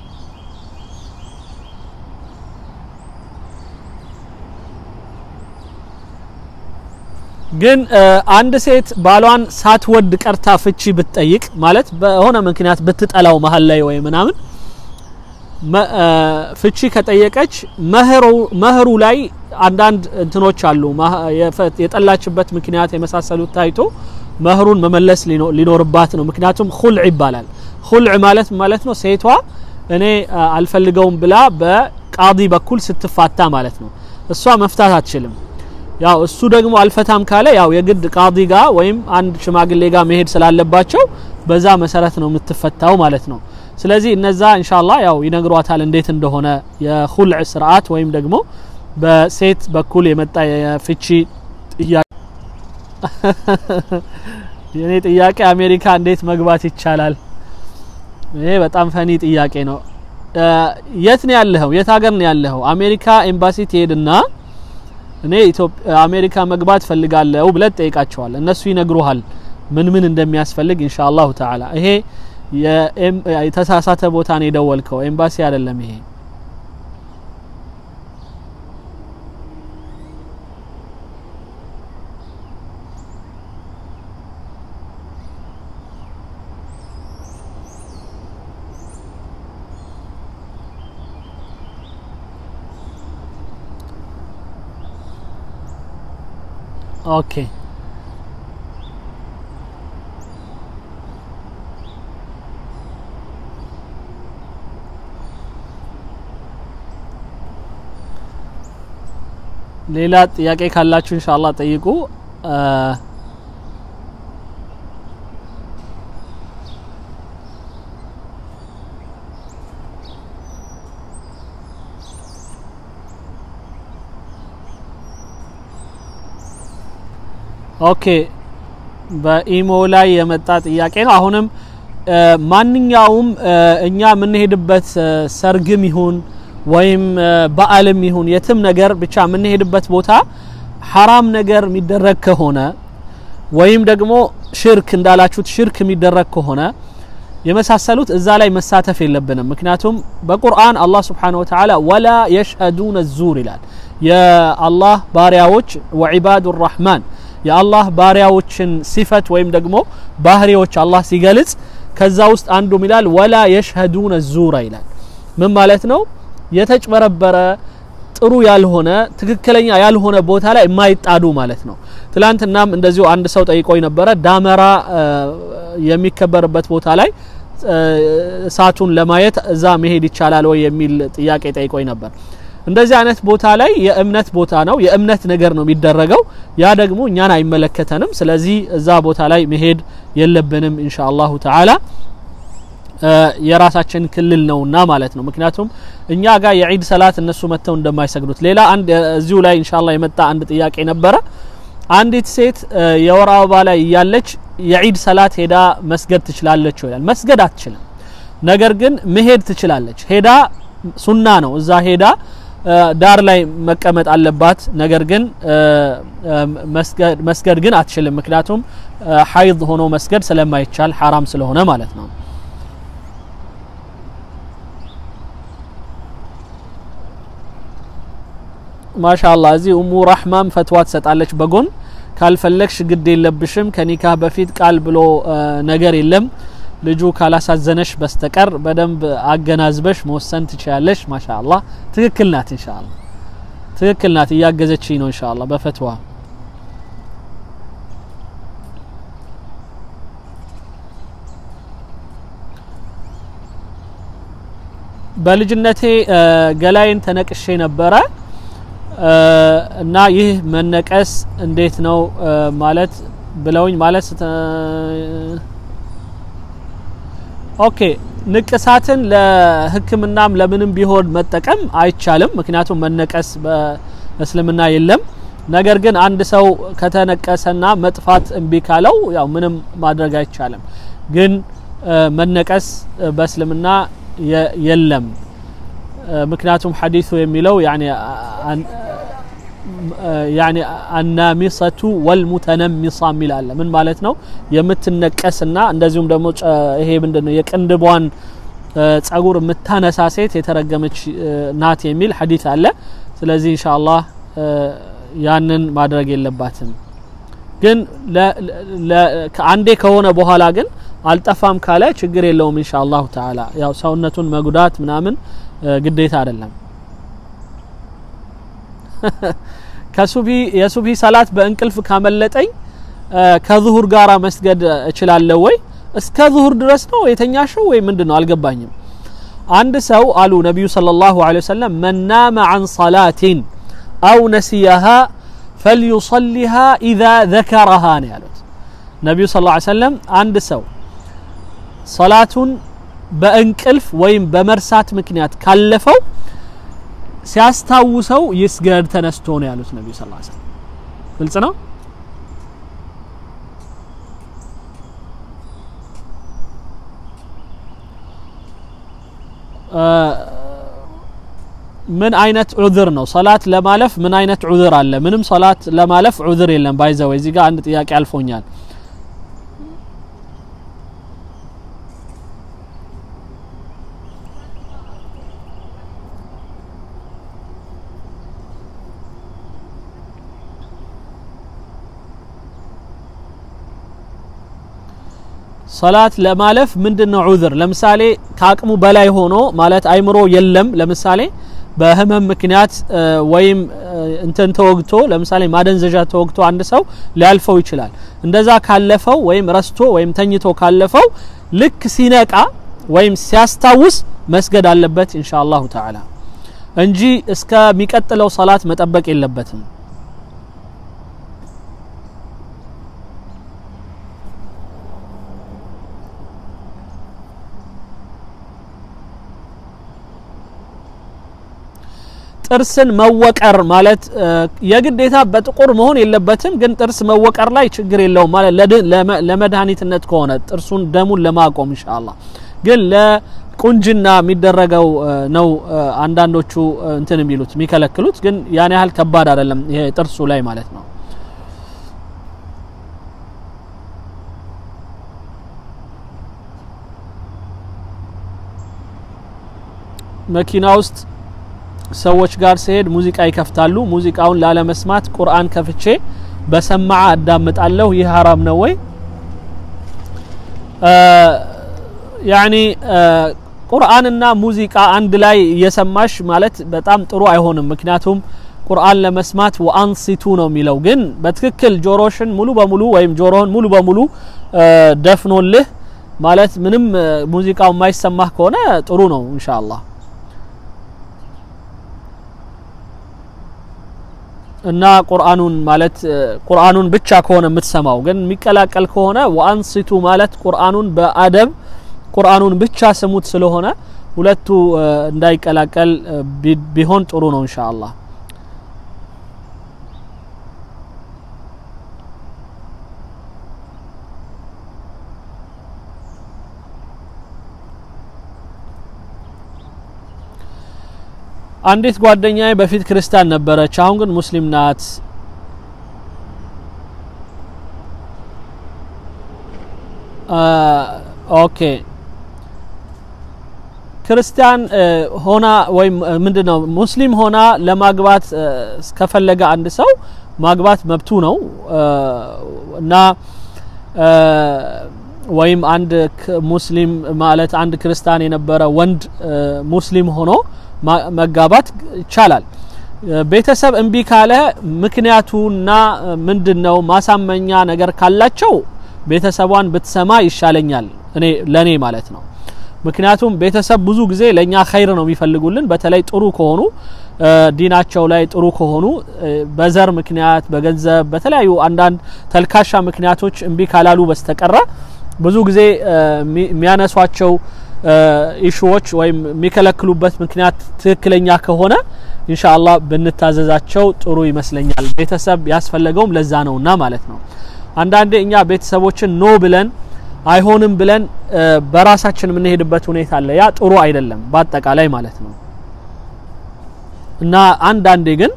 ግን አንድ ሴት ባሏን ሳትወድ ቀርታ ፍቺ ብትጠይቅ ማለት በሆነ ምክንያት ብትጠላው መሐል ላይ ወይ ምናምን ፍቺ ከጠየቀች መህሩ መህሩ ላይ አንዳንድ እንትኖች አሉ የጠላችበት ምክንያት የመሳሰሉት ታይቶ መህሩን መመለስ ሊኖርባት ነው ምክንያቱም ኹልዕ ይባላል ኹልዕ ማለት ማለት ነው ሴቷ እኔ አልፈልገውም ብላ በቃዲ በኩል ስትፋታ ማለት ነው እሷ መፍታት አትችልም ያው እሱ ደግሞ አልፈታም ካለ ያው የግድ ቃዲ ጋር ወይም አንድ ሽማግሌ ጋር መሄድ ስላለባቸው በዛ መሰረት ነው የምትፈታው ማለት ነው ስለዚህ እነዛ ኢንሻአላህ ያው ይነግሯታል እንዴት እንደሆነ የኹልዕ ስርዓት ወይም ደግሞ በሴት በኩል የመጣ የፍቺ ጥያቄ የኔ ጥያቄ አሜሪካ እንዴት መግባት ይቻላል ይሄ በጣም ፈኒ ጥያቄ ነው የት ነው ያለኸው የት ሀገር ነው ያለኸው አሜሪካ ኤምባሲ ትሄድና እኔ ኢትዮጵያ አሜሪካ መግባት ፈልጋለሁ ብለ ጠይቃቸዋል እነሱ ይነግሩሃል ምን ምን እንደሚያስፈልግ ኢንሻአላህ ተዓላ ይሄ የተሳሳተ ቦታ ነው የደወልከው ኤምባሲ አይደለም ይሄ ኦኬ ሌላ ጥያቄ ካላችሁ ኢንሻአላህ ጠይቁ ኦኬ በኢሞ ላይ የመጣ ጥያቄ ነው አሁንም ማንኛውም እኛ ምን ሄድበት ሰርግም ይሁን ወይም በአለም ይሁን የትም ነገር ብቻ ምን ሄድበት ቦታ حرام ነገር የሚደረግ ከሆነ ወይም ደግሞ ሽርክ እንዳላችሁት ሽርክ የሚደረግ ከሆነ የመሳሰሉት እዛ ላይ መሳተፍ የለብንም ምክንያቱም በቁርአን አላህ Subhanahu Wa Ta'ala ولا يشهدون الزور ይላል የአላህ ባሪያዎች ወዒባዱ الرحمن የአላህ ባሪያዎችን ሲፈት ወይም ደግሞ ባህሪዎች አላህ ሲገልጽ ከዛ ውስጥ አንዱ ሚላል ولا يشهدون الزور ይላል ምን ማለት ነው የተጭበረበረ ጥሩ ያልሆነ ትክክለኛ ያልሆነ ቦታ ላይ የማይጣዱ ማለት ነው ትላንትናም እንደዚሁ አንድ ሰው ጠይቆኝ ነበር ዳመራ የሚከበርበት ቦታ ላይ እሳቱን ለማየት እዛ መሄድ ይቻላል ወይ የሚል ጥያቄ ጠይቆኝ ነበር እንደዚህ አይነት ቦታ ላይ የእምነት ቦታ ነው የእምነት ነገር ነው የሚደረገው ያ ደግሞ እኛን አይመለከተንም ስለዚህ እዛ ቦታ ላይ መሄድ የለብንም ኢንሻአላሁ ተዓላ የራሳችን ክልል ነውና ማለት ነው ምክንያቱም እኛ ጋር የዒድ ሰላት እነሱ መተው እንደማይሰግዱት ሌላ አንድ እዚሁ ላይ ኢንሻአላህ የመጣ አንድ ጥያቄ ነበረ አንዲት ሴት የወር አበባ ላይ ያለች የዒድ ሰላት ሄዳ መስገድ ትችላለች ይላል መስገድ አትችልም ነገር ግን መሄድ ትችላለች ሄዳ ሱና ነው እዛ ሄዳ ዳር ላይ መቀመጥ አለባት ነገር ግን መስገድ መስገድ ግን አትችልም ምክንያቱም ሐይድ ሆኖ መስገድ ስለማይቻል حرام ስለሆነ ማለት ነው ማሻአላህ እዚ ኡሙ ረህማም ፈትዋ ተሰጣለች በጎን ካልፈለክሽ ግድ የለብሽም ከኒካህ በፊት ቃል ብሎ ነገር የለም ልጁ ካላሳዘነሽ በስተቀር በደንብ አገናዝበሽ መወሰን ትችያለሽ ማሻአላህ ትክክል ናት ኢንሻአላህ ትክክል ናት ያገዘችኝ ነው ኢንሻአላህ በፈትዋ በልጅነቴ ገላይን ተነቅሼ ነበረ እና ይህ መነቀስ እንዴት ነው ማለት ብለውኝ ማለት ኦኬ ንቅሳትን ለህክምናም ለምንም ቢሆን መጠቀም አይቻልም ምክንያቱም መነቀስ በእስልምና የለም ነገር ግን አንድ ሰው ከተነቀሰና መጥፋት እንቢ ካለው ያው ምንም ማድረግ አይቻልም ግን መነቀስ በእስልምና የለም ምክንያቱም ሐዲሱ የሚለው يعني يعني النامصه والمتنمصه ሚላል ምን ማለት ነው የምትነቀስና እንደዚሁም ደግሞ ይሄ ምንድነው የቅንድቧን ጸጉር የምታነሳ ሴት የተረገመች ናት የሚል ሐዲስ አለ ስለዚህ ኢንሻአላህ ያንን ማድረግ የለባትም ግን ለአንዴ ከሆነ በኋላ ግን አልጠፋም ካለ ችግር የለውም ኢንሻአላህ ተዓላ ያው ሰውነቱን መጉዳት ምናምን ግዴታ አይደለም ከሱቢ የሱቢ ሰላት በእንቅልፍ ካመለጠኝ ከዙሁር ጋራ መስገድ እችላለሁ ወይ እስከ ዙሁር ድረስ ነው የተኛሽው ወይ ምንድነው አልገባኝም አንድ ሰው አሉ ነብዩ ሰለላሁ ዐለይሂ ወሰለም من نام عن صلاة أو نسيها فليصليها إذا ذكرها ያሉት ነብዩ ሰለላሁ ዐለይሂ ወሰለም አንድ ሰው ሶላቱን በእንቅልፍ ወይም በመርሳት ምክንያት ካለፈው ሲያስታውሰው ይስገድ ተነስቶ ነው ያሉት ነብዩ ሰለላሁ ዐለይሂ ወሰለም ግልጽ ነው ምን አይነት ዑذር ነው ሶላት ለማለፍ ምን አይነት ዑذር አለ ምንም ሶላት ለማለፍ ዑذር የለም ባይዘው እዚህ ጋር አንድ ጥያቄ አልፎኛል ሶላት ለማለፍ ምንድነው ዑذር ለምሳሌ ካቅሙ በላይ ሆኖ ማለት አይምሮ የለም ለምሳሌ በህመም ምክንያት ወይም እንተን ተወግቶ ለምሳሌ ማደንዘዣ ተወግቶ አንድ ሰው ሊያልፈው ይችላል እንደዛ ካለፈው ወይም ረስቶ ወይም ተኝቶ ካለፈው ልክ ሲነቃ ወይም ሲያስታውስ መስገድ አለበት ኢንሻአላሁ ተዓላ እንጂ እስከ ሚቀጥለው ሶላት መጠበቅ የለበትም ጥርስን መወቀር ማለት የግዴታ በጥቁር መሆን የለበትም ግን ጥርስ መወቀር ላይ ችግር የለውም ማለት ለመድኃኒትነት ከሆነ ጥርሱን ደሙን ለማቆም ኢንሻአላህ ግን ለቁንጅና የሚደረገው ነው አንዳንዶቹ እንትን የሚሉት የሚከለክሉት ግን ያን ያህል ከባድ አይደለም ይሄ ጥርሱ ላይ ማለት ነው መኪና ውስጥ ሰዎች ጋር ሲሄድ ሙዚቃ ይከፍታሉ ሙዚቃውን ላለመስማት ቁርአን ከፍቼ በሰማዓ አዳምጣለሁ ይህ حرام ነው ወይ يعني ቁርአንና ሙዚቃ አንድ ላይ እየሰማሽ ማለት በጣም ጥሩ አይሆንም ምክንያቱም ቁርአን ለመስማት ወአንሲቱ ነው የሚለው ግን በትክክል ጆሮሽን ሙሉ በሙሉ ወይም ጆሮን ሙሉ በሙሉ ደፍኖልህ ማለት ምንም ሙዚቃው የማይሰማህ ከሆነ ጥሩ ነው ኢንሻአላህ እና ቁርአኑን ማለት ቁርአኑን ብቻ ከሆነ የምትሰማው ግን የሚቀላቀል ከሆነ ወአንሲቱ ማለት ቁርአኑን በአደብ ቁርአኑን ብቻ ስሙት ስለሆነ ሁለቱ እንዳይቀላቀል ቢሆን ጥሩ ነው ኢንሻአላህ አንዲት ጓደኛዬ በፊት ክርስቲያን ነበረች አሁን ግን ሙስሊም ናት ኦኬ ክርስቲያን ሆና ወይ ምንድነው ሙስሊም ሆና ለማግባት ከፈለገ አንድ ሰው ማግባት መብቱ ነው እና ወይም አንድ ሙስሊም ማለት አንድ ክርስቲያን የነበረ ወንድ ሙስሊም ሆኖ መጋባት ይቻላል ቤተሰብ እንቢ ካለ ምክንያቱና ምንድነው ማሳመኛ ነገር ካላቸው ቤተሰቧን ብትሰማ ይሻለኛል እኔ ለኔ ማለት ነው ምክንያቱም ቤተሰብ ብዙ ጊዜ ለኛ ኸይር ነው የሚፈልጉልን በተለይ ጥሩ ከሆኑ ዲናቸው ላይ ጥሩ ከሆኑ በዘር ምክንያት በገንዘብ በተለያዩ አንዳንድ ተልካሻ ምክንያቶች እንቢ ካላሉ በስተቀረ ብዙ ጊዜ የሚያነሷቸው ኢሹዎች ወይም የሚከለክሉበት ምክንያት ትክክለኛ ከሆነ ኢንሻአላህ ብንታዘዛቸው ጥሩ ይመስለኛል ቤተሰብ ያስፈልገውም ለዛ ነውና ማለት ነው አንዳንዴ እኛ ቤተሰቦችን ኖ ብለን አይሆንም ብለን በራሳችን ምን ሄድበት ሁኔታ አለ ያ ጥሩ አይደለም በአጠቃላይ ማለት ነው እና አንዳንዴ ግን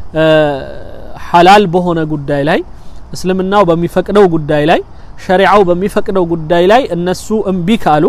ሐላል በሆነ ጉዳይ ላይ እስልምናው በሚፈቅደው ጉዳይ ላይ ሸሪዓው በሚፈቅደው ጉዳይ ላይ እነሱ እንቢ ካሉ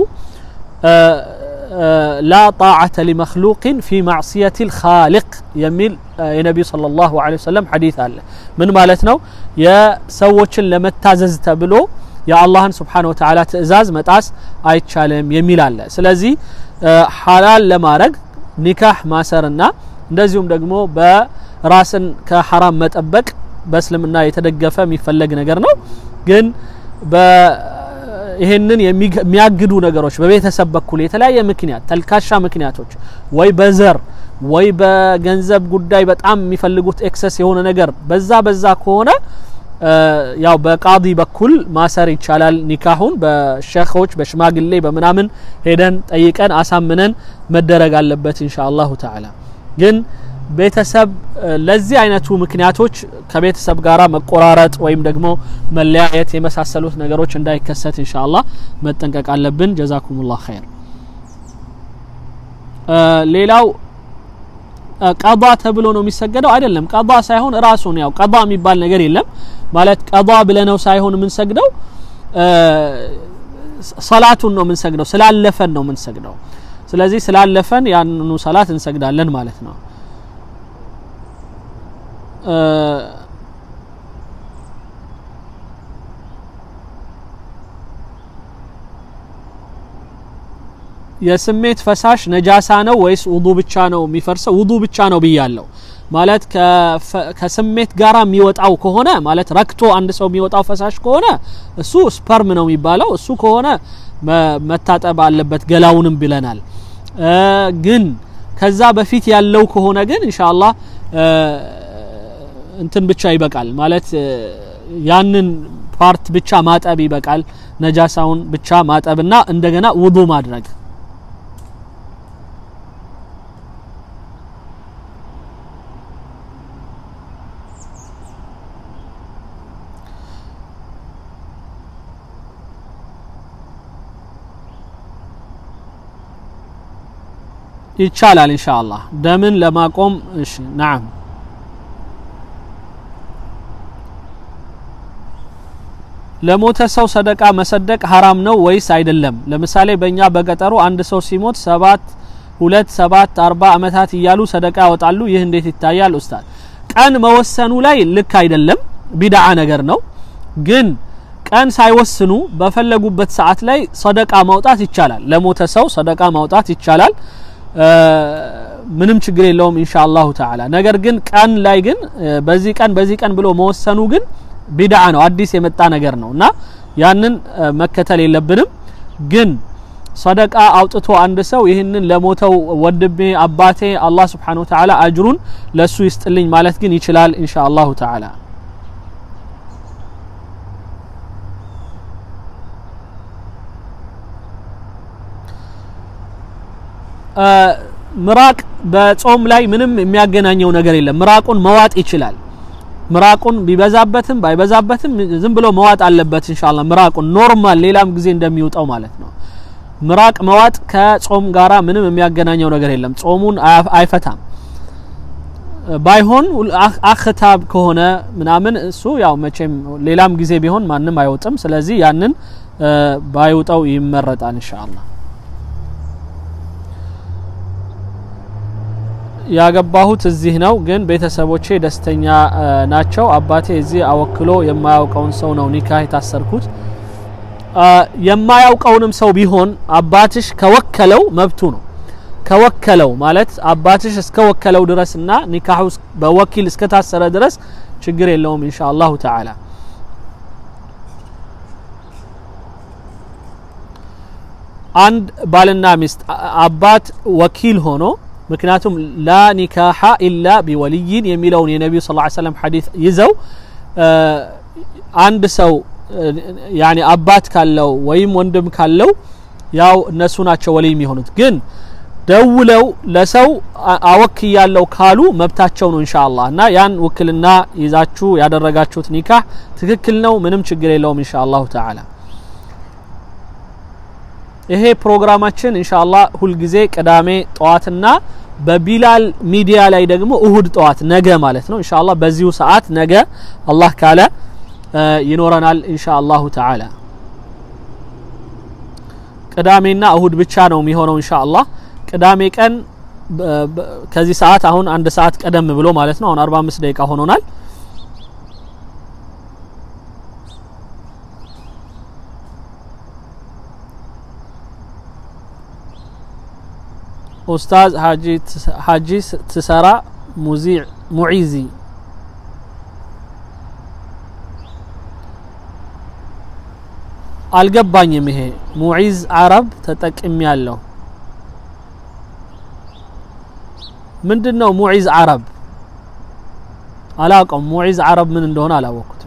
لا طاعة لمخلوق في معصية الخالق يميل النبي صلى الله عليه وسلم حديث قال من مالتنا يا سوتشن لمتازز تبلو يا الله سبحانه وتعالى تأزاز متاس አይቻለም የሚል አለ ስለዚህ ሐላል ለማረግ ኒካህ ማሰርና እንደዚሁም ደግሞ በራስን ከሐራም መጠበቅ በእስልምና የተደገፈ የሚፈለግ ነገር ነው ግን በ ይሄንን የሚያግዱ ነገሮች በቤተሰብ በኩል የተለያየ ምክንያት ተልካሻ ምክንያቶች ወይ በዘር ወይ በገንዘብ ጉዳይ በጣም የሚፈልጉት ኤክሰስ የሆነ ነገር በዛ በዛ ከሆነ ያው በቃዲ በኩል ማሰር ይቻላል ኒካሁን በሸኾች በሽማግሌ በመናምን ሄደን ጠይቀን አሳምነን መደረግ አለበት ኢንሻአላህ ተዓላ ግን ቤተሰብ ለዚህ አይነቱ ምክንያቶች ከቤተሰብ ጋራ መቆራረጥ ወይም ደግሞ መለያየት የመሳሰሉት ነገሮች እንዳይከሰት ኢንሻአላህ መጠንቀቅ አለብን ጀዛኩሙላህ ኸይር ሌላው ቀዷ ተብሎ ነው የሚሰገደው አይደለም ቀዷ ሳይሆን ራሱን ያው ቀዷ የሚባል ነገር የለም ማለት ቀዷ ብለነው ሳይሆን ምን ሰግደው ሶላቱን ነው ምን ሰግደው ስላለፈን ነው ምን ሰግደው ስለዚህ ስላለፈን ያንኑ ሶላት እንሰግዳለን ማለት ነው የስሜት ፈሳሽ ነጃሳ ነው ወይስ ውዱ ብቻ ነው የሚፈርሰው ውዱ ብቻ ነው ብያለሁ ማለት ከስሜት ጋራ የሚወጣው ከሆነ ማለት ረክቶ አንድ ሰው የሚወጣው ፈሳሽ ከሆነ እሱ ስፐርም ነው የሚባለው እሱ ከሆነ መታጠብ አለበት ገላውንም ብለናል ግን ከዛ በፊት ያለው ከሆነ ግን ኢንሻአላህ እንትን ብቻ ይበቃል ማለት ያንን ፓርት ብቻ ማጠብ ይበቃል ነጃሳውን ብቻ ማጠብና እንደገና ውዱ ማድረግ ይቻላል ኢንሻአላህ ደምን ለማቆም እሺ نعم ለሞተ ሰው ሰደቃ መሰደቅ حرام ነው ወይስ አይደለም ለምሳሌ በእኛ በገጠሩ አንድ ሰው ሲሞት ሰባት ሁለት ሰባት አርባ አመታት ይያሉ ሰደቃ ያወጣሉ ይህ እንዴት ይታያል ኡስታዝ ቀን መወሰኑ ላይ ልክ አይደለም ቢድዓ ነገር ነው ግን ቀን ሳይወስኑ በፈለጉበት ሰዓት ላይ ሰደቃ ማውጣት ይቻላል ለሞተ ሰው ሰደቃ ማውጣት ይቻላል ምንም ችግር የለውም ኢንሻአላህ ተዓላ ነገር ግን ቀን ላይ ግን በዚህ ቀን በዚህ ቀን ብሎ መወሰኑ ግን ቢድዓ ነው አዲስ የመጣ ነገር ነውና ያንን መከተል የለብንም ግን ሰደቃ አውጥቶ አንድ ሰው ይህንን ለሞተው ወንድሜ አባቴ አላህ Subhanahu Wa Ta'ala አጅሩን ለሱ ይስጥልኝ ማለት ግን ይችላል ኢንሻአላሁ ተዓላ ምራቅ በጾም ላይ ምንም የሚያገናኘው ነገር የለም ምራቁን መዋጥ ይችላል ምራቁን ቢበዛበትም ባይበዛበትም ዝም ብሎ መዋጥ አለበት ኢንሻአላህ ምራቁን ኖርማል ሌላም ጊዜ እንደሚውጣው ማለት ነው ምራቅ መዋጥ ከጾም ጋራ ምንም የሚያገናኘው ነገር የለም ጾሙን አይፈታም ባይሆን አኽታብ ከሆነ ምናምን እሱ ያው መቼም ሌላም ጊዜ ቢሆን ማንንም አይወጥም ስለዚህ ያንን ባይውጣው ይመረጣል ኢንሻአላህ ያገባሁት እዚህ ነው ግን ቤተሰቦቼ ደስተኛ ናቸው አባቴ እዚህ አወክሎ የማያውቀውን ሰው ነው ኒካህ የታሰርኩት የማያውቀውንም ሰው ቢሆን አባትሽ ከወከለው መብቱ ነው ከወከለው ማለት አባትሽ እስከወከለው ድረስና ኒካሁ በወኪል እስከታሰረ ድረስ ችግር የለውም ኢንሻአላሁ ተዓላ አንድ ባልና ሚስት አባት ወኪል ሆኖ ምክንያቱም ላ ኒካሃ ኢላ ቢወልይን የሚለውን የነብዩ ሰለላሁ ዐለይሂ ወሰለም ሐዲስ ይዘው አንድ ሰው ያኒ አባት ካለው ወይም ወንድም ካለው ያው እነሱ ናቸው ወልይ የሚሆኑት ግን ደውለው ለሰው አወክ ያለው ካሉ መብታቸው ነው ኢንሻአላህ እና ያን ወክልና ይዛችሁ ያደረጋችሁት ኒካህ ትክክል ነው ምንም ችግር የለውም ኢንሻአላሁ ተዓላ ይሄ ፕሮግራማችን ኢንሻአላህ ሁሉ ጊዜ ቅዳሜ ጧትና በቢላል ሚዲያ ላይ ደግሞ እሁድ ጧት ነገ ማለት ነው ኢንሻአላህ በዚሁ ሰዓት ነገ አላህ ካለ ይኖረናል ኢንሻአላሁ ተዓላ ቅዳሜና እሁድ ብቻ ነው የሚሆነው ኢንሻአላህ ቅዳሜ ቀን ከዚህ ሰዓት አሁን አንድ ሰዓት ቀደም ብሎ ማለት ነው አሁን አርባ አምስት ደቂቃ ሆኖናል ኡስታዝ ሐጂ ሐጂ ተሰራ ሙዚዕ ሙዒዚ አልገባኝም ይሄ ሙዒዝ አረብ ተጠቅም ያለው ምንድነው ሙዒዝ አረብ አላውቀውም ሙዒዝ አረብ ምን እንደሆነ አላወቅኩትም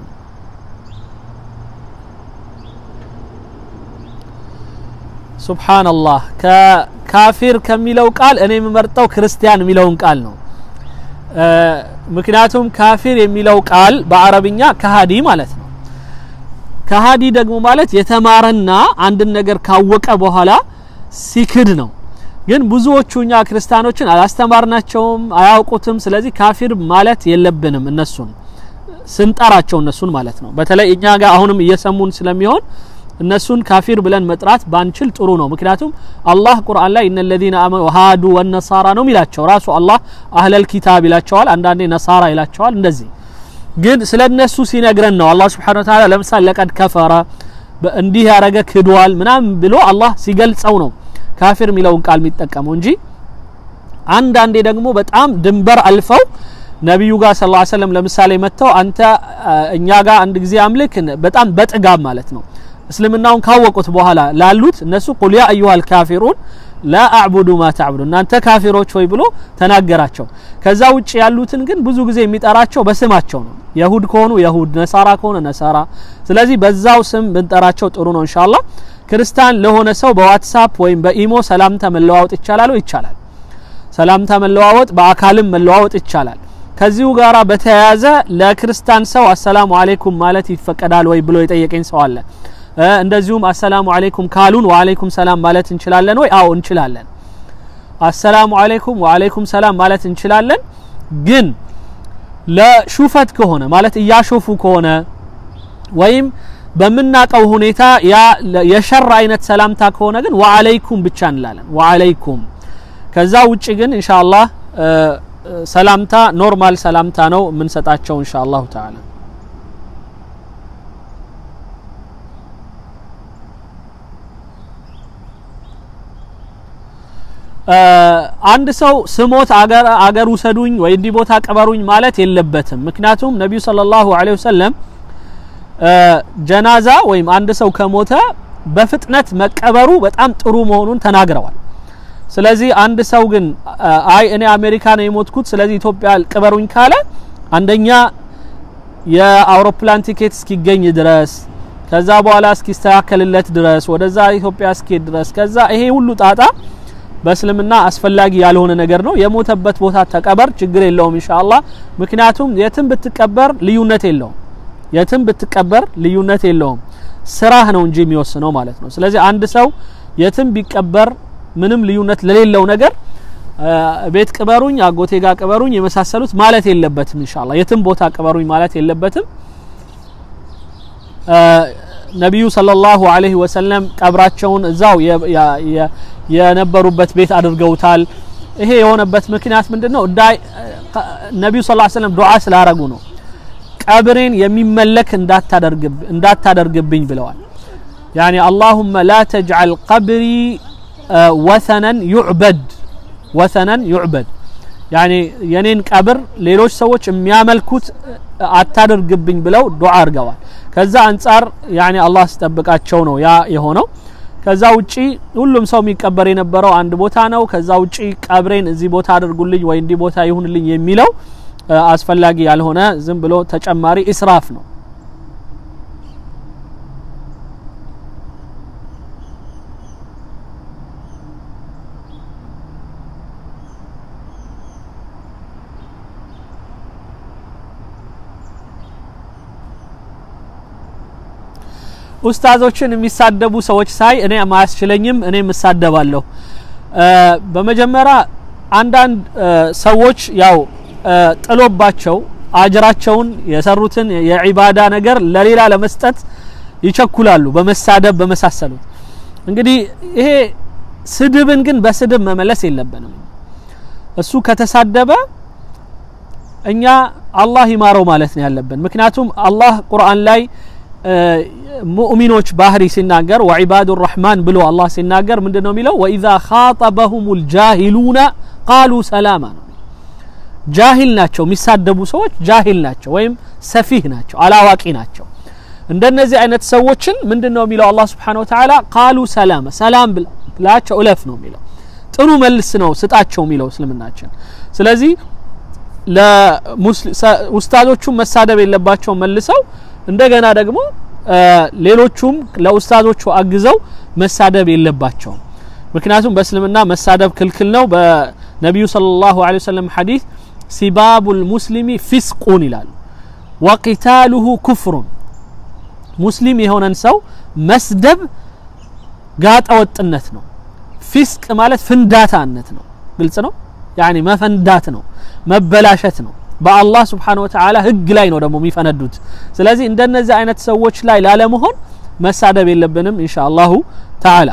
ሱብሃንአላህ ከካፊር ከሚለው ቃል እኔ የምመርጠው ክርስቲያን የሚለውን ቃል ነው ምክንያቱም ካፊር የሚለው ቃል በአረብኛ ከሃዲ ማለት ነው ከሃዲ ደግሞ ማለት የተማረና አንድ ነገር ካወቀ በኋላ ሲክድ ነው ግን ብዙዎቹኛ ክርስቲያኖችን አላስተማርናቸውም አያውቁትም ስለዚህ ካፊር ማለት የለብንም እነሱን ስንጠራቸው እነሱን ማለት ነው በተለይ እኛ ጋር አሁንም እየሰሙን ስለሚሆን እነሱን ካፊር ብለን መጥራት ባንችል ጥሩ ነው ምክንያቱም አላህ ቁርአን ላይ እነ الذين امنوا وهادوا والنصارى ነው ሚላቸው ራሱ አላህ አህለል ኪታብ ይላቸዋል አንዳንዴ ነሳራ ይላቸዋል እንደዚህ ግን ስለነሱ ሲነግረን ነው አላህ Subhanahu Wa Ta'ala ለምሳሌ ለቀድ ከፈረ እንዲህ ያረገ ክዷል ምናም ብሎ አላህ ሲገልጸው ነው ካፊር ሚለውን ቃል የሚጠቀመው እንጂ አንዳንዴ ደግሞ በጣም ድንበር አልፈው ነብዩ ጋር ሰለላሁ ዐለይሂ ወሰለም ለምሳሌ መተው አንተ እኛ ጋር አንድ ጊዜ አምልክ በጣም በጥጋብ ማለት ነው እስልምናውን ካወቁት በኋላ ላሉት እነሱ ቁል ያ አዩሃል ካፊሩን لا اعبد ما تعبدون እናንተ ካፊሮች ሆይ ብሎ ተናገራቸው ከዛ ውጪ ያሉትን ግን ብዙ ጊዜ የሚጠራቸው በስማቸው ነው ይሁድ ከሆኑ ይሁድ ነሳራ ከሆነ ነሳራ ስለዚህ በዛው ስም ብንጠራቸው ጥሩ ነው ኢንሻአላህ ክርስቲያን ለሆነ ሰው በዋትስአፕ ወይም በኢሞ ሰላምታ መለዋወጥ ይቻላል ወይ ይቻላል ሰላምታ መለዋወጥ በአካልም መለዋወጥ ይቻላል ከዚሁ ጋራ በተያያዘ ለክርስቲያን ሰው አሰላሙ አለይኩም ማለት ይፈቀዳል ወይ ብሎ የጠየቀኝ ሰው አለ እንደዚሁም አሰላሙ አለይኩም ካሉን ወአለይኩም ሰላም ማለት እንችላለን ወይ አው እንችላለን አሰላሙ አለይኩም ወአለይኩም ሰላም ማለት እንችላለን ግን ለሹፈት ከሆነ ማለት ያሾፉ ከሆነ ወይም በመናቀው ሁኔታ ያ የሸር አይነት ሰላምታ ከሆነ ግን ወአለይኩም ብቻ እንላለን ወአለይኩም ከዛ ውጪ ግን ኢንሻአላህ ሰላምታ ኖርማል ሰላምታ ነው ምን ሰጣቸው ኢንሻአላህ ተዓላ አንድ ሰው ስሞት አገር አገር ወሰዱኝ ወይ እንዲ ቦታ ቀበሩኝ ማለት የለበትም ምክንያቱም ነብዩ ሰለላሁ ዐለይሂ ወሰለም ጀናዛ ወይም አንድ ሰው ከሞተ በፍጥነት መቀበሩ በጣም ጥሩ መሆኑን ተናግረዋል ስለዚህ አንድ ሰው ግን አይ እኔ አሜሪካ ነው የሞትኩት ስለዚህ ኢትዮጵያ ቅበሩኝ ካለ አንደኛ የአውሮፕላን ቲኬት እስኪገኝ ድረስ ከዛ በኋላ እስኪስተካከልለት ድረስ ወደዛ ኢትዮጵያ እስኪሄድ ድረስ ከዛ ይሄ ሁሉ ጣጣ በእስልምና አስፈላጊ ያልሆነ ነገር ነው የሞተበት ቦታ ተቀበር ችግር የለውም ኢንሻአላህ ምክንያቱም የትም ብትቀበር ልዩነት የለውም የትም ብትቀበር ልዩነት የለውም ስራህ ነው እንጂ የሚወስነው ማለት ነው ስለዚህ አንድ ሰው የትም ቢቀበር ምንም ልዩነት ለሌለው ነገር ቤት ቅበሩኝ አጎቴ ጋር ቅበሩኝ የመሳሰሉት ማለት የለበትም ኢንሻአላህ የትም ቦታ ቅበሩኝ ማለት የለበትም ነብዩ ሰለላሁ ዐለይሂ ወሰለም ቀብራቸውን እዛው የነበሩበት ቤት አድርገውታል ይሄ የሆነበት ምክንያት ምንድነው ነብዩ ሰለላሁ ዐለይሂ ወሰለም ዱዓ ስላረጉ ነው ቀብሬን የሚመለክ እንዳታደርግ እንዳታደርግብኝ ብለዋል يعني اللهم لا تجعل قبري وثنا يعبد وثنا يعبد يعني የኔን ቀብር ሌሎች ሰዎች የሚያመልኩት አታደርግብኝ ብለው ዱዓ አርገዋል ከዛ አንፃር يعني አላህ ሲጠብቃቸው ነው ያ የሆነው ከዛ ውጪ ሁሉም ሰው የሚቀበር የነበረው አንድ ቦታ ነው ከዛ ውጪ ቀብሬን እዚህ ቦታ አድርጉልኝ ወይ እንዲ ቦታ ይሁንልኝ የሚለው አስፈላጊ ያልሆነ ዝም ብሎ ተጨማሪ እስራፍ ነው ኡስታዞችን የሚሳደቡ ሰዎች ሳይ እኔ ማያስችለኝም እኔ መሳደባለሁ በመጀመሪያ አንዳንድ ሰዎች ያው ጥሎባቸው አጅራቸውን የሰሩትን የዒባዳ ነገር ለሌላ ለመስጠት ይቸኩላሉ በመሳደብ በመሳሰሉት እንግዲህ ይሄ ስድብን ግን በስድብ መመለስ የለብንም እሱ ከተሳደበ እኛ አላህ ይማረው ማለት ነው ያለብን ምክንያቱም አላህ ቁርአን ላይ ሙእሚኖች ባህሪ ሲናገር ወዒባዱ الرحمن ብሎ አላህ ሲናገር ምንድነው የሚለው واذا خاطبهم الجاهلون قالوا سلاما ጃሂል ናቸው የሚሳደቡ ሰዎች ጃሂል ናቸው ወይም ሰፊህ ናቸው አላዋቂ ናቸው እንደነዚህ አይነት ሰዎችን ምንድነው የሚለው አላህ Subhanahu Wa Ta'ala قالوا سلاما ሰላም ብላቸው እለፍ ነው የሚለው ጥሩ መልስ ነው ስጣቸው የሚለው እስልምናችን ስለዚህ ለኡስታዞቹ መሳደብ የለባቸው መልሰው እንደገና ደግሞ ሌሎቹም ለኡስታዞቹ አግዘው መሳደብ የለባቸው ምክንያቱም በእስልምና መሳደብ ክልክል ነው በነብዩ ሰለላሁ ዐለይሂ ወሰለም ሐዲስ ሲባቡል ሙስሊሚ ፊስቁን ይላል ወቂታሉሁ ኩፍሩን ሙስሊም የሆነን ሰው መስደብ ጋጠወጥነት ነው ፊስቅ ማለት ፍንዳታነት ነው ግልጽ ነው يعني መፈንዳት ነው መበላሸት ነው በአላህ Subhanahu Wa Ta'ala ህግ ላይ ነው ደግሞ የሚፈነዱት ስለዚህ እንደነዚህ አይነት ሰዎች ላይ ላለመሆን መሳደብ የለብንም ኢንሻአላሁ ተዓላ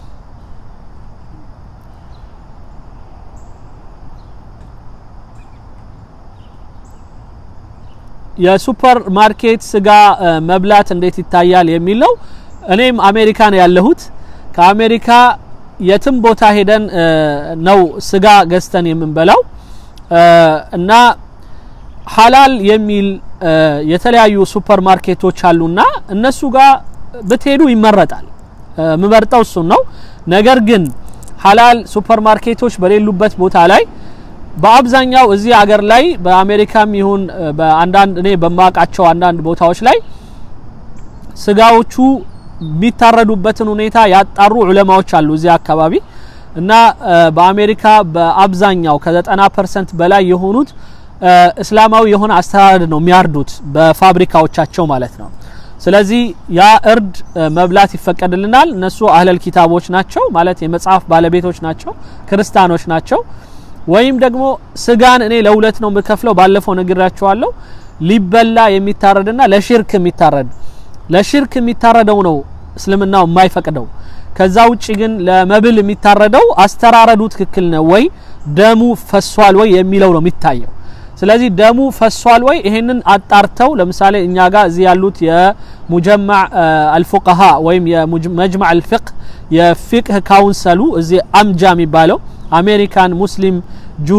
የሱፐር ማርኬት ስጋ መብላት እንዴት ይታያል የሚለው እኔም አሜሪካ ነው ያለሁት ከአሜሪካ የትም ቦታ ሄደን ነው ስጋ ገዝተን የምንበላው እና ሐላል የሚል የተለያዩ ሱፐር ማርኬቶች አሉና እነሱ ጋር በተሄዱ ይመረጣል ምበርጣው እሱ ነው ነገር ግን ሐላል ሱፐር ማርኬቶች በሌሉበት ቦታ ላይ በአብዛኛው እዚህ ሀገር ላይ በአሜሪካም ይሁን በአንዳንድ እኔ በማቃቸው አንዳንድ ቦታዎች ላይ ስጋዎቹ የሚታረዱበትን ሁኔታ ያጣሩ ዑለማዎች አሉ እዚህ አካባቢ እና በአሜሪካ በአብዛኛው ከዘጠና ፐርሰንት በላይ የሆኑት እስላማዊ የሆነ አስተራረድ ነው የሚያርዱት በፋብሪካዎቻቸው ማለት ነው ስለዚህ ያ እርድ መብላት ይፈቀድልናል እነሱ አህለል ኪታቦች ናቸው ማለት የመጽሐፍ ባለቤቶች ናቸው ክርስቲያኖች ናቸው ወይም ደግሞ ስጋን እኔ ለሁለት ነው መከፍለው ባለፈው ነግራቸዋለሁ ሊበላ የሚታረድና ለሽርክ የሚታረድ ለሽርክ የሚታረደው ነው እስልምናው የማይፈቅደው ከዛ ውጪ ግን ለመብል የሚታረደው አስተራረዱ ትክክል ነው ወይ ደሙ ፈሷል ወይ የሚለው ነው የሚታየው ስለዚህ ደሙ ፈሷል ወይ ይሄንን አጣርተው ለምሳሌ እኛ ጋር እዚህ ያሉት የሙጀማዕ አልፉቃሃ ወይም የመጅማዕ አልፍቅህ የፍቅህ ካውንስሉ እዚህ አምጃ የሚባለው አሜሪካን ሙስሊም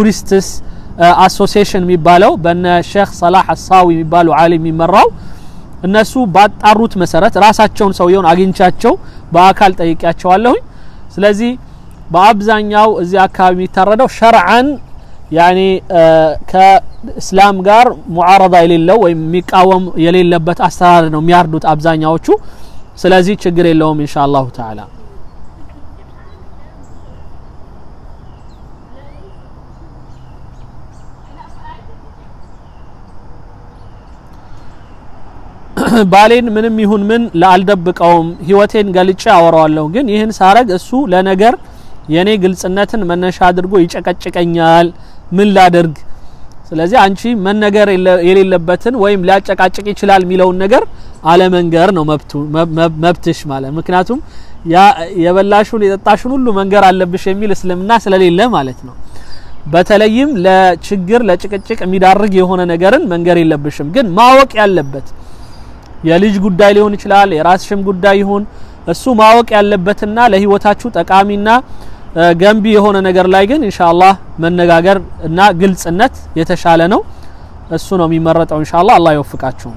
ጁሪስትስ አሶሲዬሽን የሚባለው በነ ሼክ ሰላህ አሳዊ የሚባሉ ዓሊም የሚመራው እነሱ ባጣሩት መሰረት ራሳቸውን ሰውየውን አግኝቻቸው በአካል ጠይቂያቸዋለሁ ስለዚህ በአብዛኛው እዚህ አካባቢ የሚታረደው ሸርዓን ያኒ ከእስላም ጋር ሙዓረዳ የሌለው ወይ የሚቃወም የሌለበት አሰራር ነው የሚያርዱት አብዛኛዎቹ ስለዚህ ችግር የለውም ኢንሻአላሁ ተዓላ ባሌን ምንም ይሁን ምን ለአልደብቀውም ህይወቴን ገልጬ አወራዋለሁ ግን ይህን ሳረግ እሱ ለነገር የኔ ግልጽነትን መነሻ አድርጎ ይጨቀጭቀኛል ምን ላደርግ ስለዚህ አንቺ መነገር የሌለበትን ወይም ሊያጨቃጭቅ ይችላል ሚለውን ነገር አለ መንገር ነው መብቱ መብትሽ ማለት ምክንያቱም ያ የበላሹን የጠጣሹን ሁሉ መንገር አለብሽ የሚል እስልምና ስለሌለ ማለት ነው በተለይም ለችግር ለጭቅጭቅ የሚዳርግ የሆነ ነገርን መንገር የለብሽም ግን ማወቅ ያለበት የልጅ ጉዳይ ሊሆን ይችላል የራስሽም ጉዳይ ይሁን እሱ ማወቅ ያለበትና ለህይወታችሁ ጠቃሚና ገንቢ የሆነ ነገር ላይ ግን ኢንሻአላህ መነጋገር እና ግልጽነት የተሻለ ነው እሱ ነው የሚመረጠው ኢንሻአላህ አላህ ይወፍቃችሁ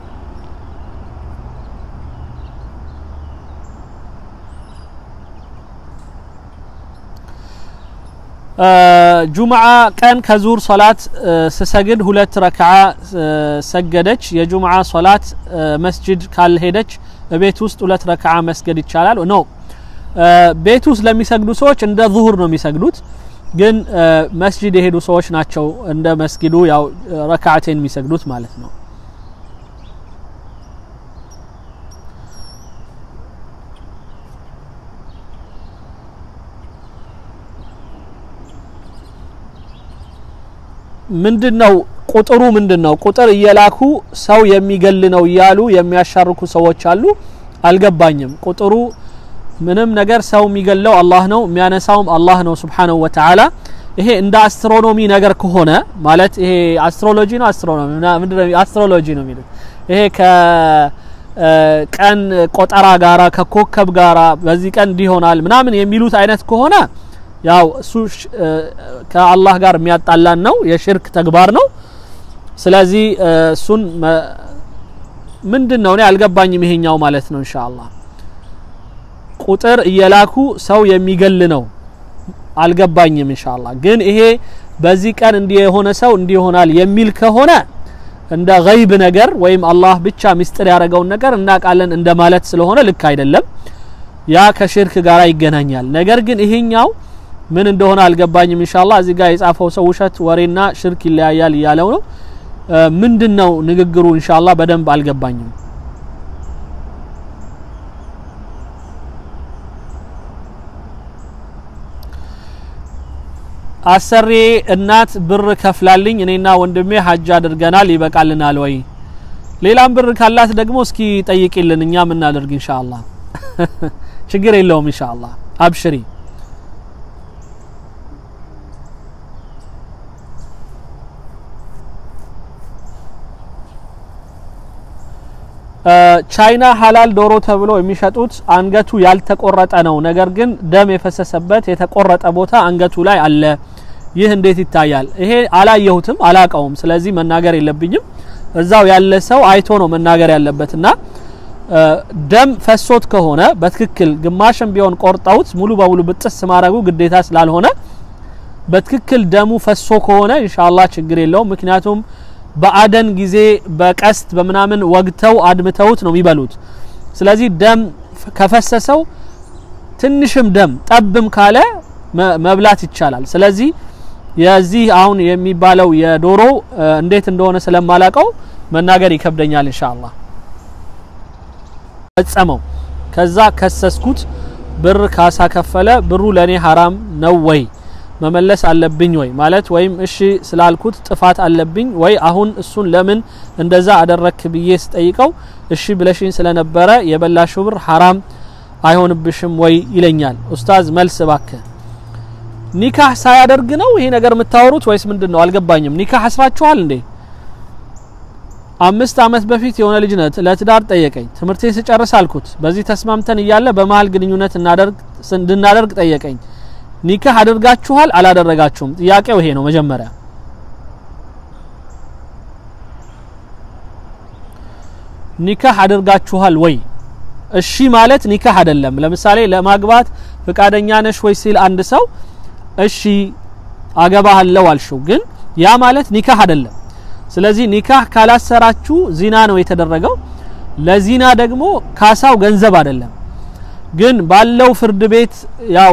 ጁምዓ ቀን ከዙር ሶላት ሰሰግድ ሁለት ረካዓ ሰገደች የጁምዓ ሶላት መስጂድ ካልሄደች ቤት ውስጥ ሁለት ረካዓ መስገድ ይቻላል ነው ቤት ውስጥ ለሚሰግዱ ሰዎች እንደ ዙሁር ነው የሚሰግዱት ግን መስጂድ የሄዱ ሰዎች ናቸው እንደ መስጊዱ ያው ረካዓቴን የሚሰግዱት ማለት ነው ምንድነው ቁጥሩ ምንድነው ቁጥር እየላኩ ሰው የሚገል ነው ያሉ የሚያሻርኩ ሰዎች አሉ አልገባኝም ቁጥሩ ምንም ነገር ሰው የሚገለው አላህ ነው የሚያነሳውም አላህ ነው Subhanahu Wa Ta'ala ይሄ እንደ አስትሮኖሚ ነገር ከሆነ ማለት ይሄ አስትሮሎጂ ነው አስትሮኖሚ ምንድነው አስትሮሎጂ ነው የሚሉት ይሄ ከ ቀን ቆጠራ ጋራ ከኮከብ ጋራ በዚህ ቀን እንዲሆናል ምናምን የሚሉት አይነት ከሆነ ያው እሱ ከአላህ ጋር የሚያጣላን ነው የሽርክ ተግባር ነው ስለዚህ እሱን ምንድነው ነው ያልገባኝም ይሄኛው ማለት ነው ኢንሻአላህ ቁጥር እየላኩ ሰው የሚገል ነው አልገባኝም ኢንሻአላህ ግን ይሄ በዚህ ቀን እንዲሆነ ሰው እንዲሆናል የሚል ከሆነ እንደ ገይብ ነገር ወይም አላህ ብቻ ሚስጥር ያረጋው ነገር እናቃለን እንደማለት ስለሆነ ልክ አይደለም ያ ከሽርክ ጋር ይገናኛል ነገር ግን ይሄኛው ምን እንደሆነ አልገባኝም ኢንሻአላህ እዚህ ጋር የጻፈው ሰው ውሸት ወሬና ሽርክ ይለያያል ያለው ነው ምንድነው ንግግሩ ኢንሻአላህ በደንብ አልገባኝም አሰሪ እናት ብር ከፍላልኝ እኔና ወንድሜ ሐጅ አድርገናል ይበቃልናል ወይ ሌላም ብር ካላት ደግሞ እስኪ ጠይቂልን እኛ ምን እናደርግ ኢንሻአላህ ችግር የለውም ኢንሻአላህ አብሽሪ ቻይና ሐላል ዶሮ ተብሎ የሚሸጡት አንገቱ ያልተቆረጠ ነው ነገር ግን ደም የፈሰሰበት የተቆረጠ ቦታ አንገቱ ላይ አለ ይህ እንዴት ይታያል ይሄ አላየሁትም አላቀውም ስለዚህ መናገር የለብኝም እዛው ያለ ሰው አይቶ ነው መናገር ያለበትና ደም ፈሶት ከሆነ በትክክል ግማሽም ቢሆን ቆርጣውት ሙሉ በሙሉ ብጥስ ማረጉ ግዴታ ስላልሆነ በትክክል ደሙ ፈሶ ከሆነ ኢንሻአላህ ችግር የለውም ምክንያቱም በአደን ጊዜ በቀስት በመናምን ወግተው አድምተውት ነው የሚበሉት ስለዚህ ደም ከፈሰሰው ትንሽም ደም ጠብም ካለ መብላት ይቻላል ስለዚህ የዚህ አሁን የሚባለው የዶሮ እንዴት እንደሆነ ስለማላቀው መናገር ይከብደኛል ኢንሻአላህ ፈጸመው ከዛ ከሰስኩት ብር ካሳ ከፈለ ብሩ ለኔ حرام ነው ወይ መመለስ አለብኝ ወይ ማለት ወይም እሺ ስላልኩት ጥፋት አለብኝ ወይ አሁን እሱን ለምን እንደዛ አደረክ ብዬ ስጠይቀው እሺ ብለሽኝ ስለነበረ የበላሽው ብር حرام አይሆንብሽም ወይ ይለኛል ኡስታዝ መልስ ባከ ኒካህ ሳያደርግ ነው ይሄ ነገር የምታወሩት ወይስ ምንድነው አልገባኝም ኒካህ አስራችኋል እንዴ አምስት አመት በፊት የሆነ ልጅ ነት ለትዳር ጠየቀኝ ትምርቴን ስጨርስ አልኩት በዚህ ተስማምተን ይያለ በመሃል ግንኙነት እናደርግ እንድናደርግ ጠየቀኝ ኒካህ አድርጋችኋል አላደረጋችሁም ጥያቄው ይሄ ነው መጀመሪያ ኒካህ አድርጋችኋል ወይ እሺ ማለት ኒካህ አይደለም ለምሳሌ ለማግባት ፍቃደኛ ነሽ ወይ ሲል አንድ ሰው እሺ አገባሃለሁ አልሽው ግን ያ ማለት ኒካህ አይደለም ስለዚህ ኒካህ ካላሰራችሁ ዚና ነው የተደረገው ለዚና ደግሞ ካሳው ገንዘብ አይደለም ግን ባለው ፍርድ ቤት ያው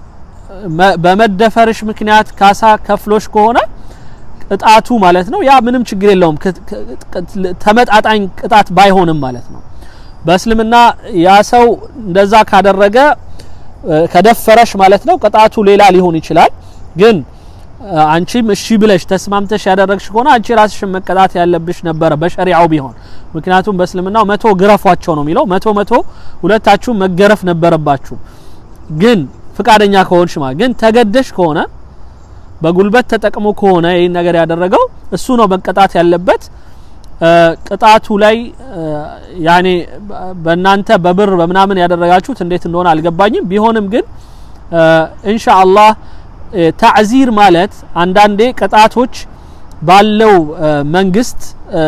በመደፈርሽ ምክንያት ካሳ ከፍሎሽ ከሆነ ቅጣቱ ማለት ነው ያ ምንም ችግር የለውም ተመጣጣኝ ቅጣት ባይሆንም ማለት ነው በእስልምና ያ ሰው እንደዛ ካደረገ ከደፈረሽ ማለት ነው ቅጣቱ ሌላ ሊሆን ይችላል ግን አንቺም እሺ ብለሽ ተስማምተሽ ያደረግሽ ከሆነ አንቺ ራስሽ መቀጣት ያለብሽ ነበር በሸሪዓው ቢሆን ምክንያቱም በእስልምናው መቶ ግረፏቸው ነው የሚለው መቶ መቶ ሁለታችሁ መገረፍ ነበረባችሁ ግን ፍቃደኛ ከሆንሽ ማለት ግን ተገደሽ ከሆነ በጉልበት ተጠቅሞ ከሆነ ይሄን ነገር ያደረገው እሱ ነው መቀጣት ያለበት ቅጣቱ ላይ ያኔ በእናንተ በብር በመናምን ያደረጋችሁት እንዴት እንደሆነ አልገባኝም ቢሆንም ግን ኢንሻአላህ تعزير ማለት አንዳንዴ ቅጣቶች ባለው መንግስት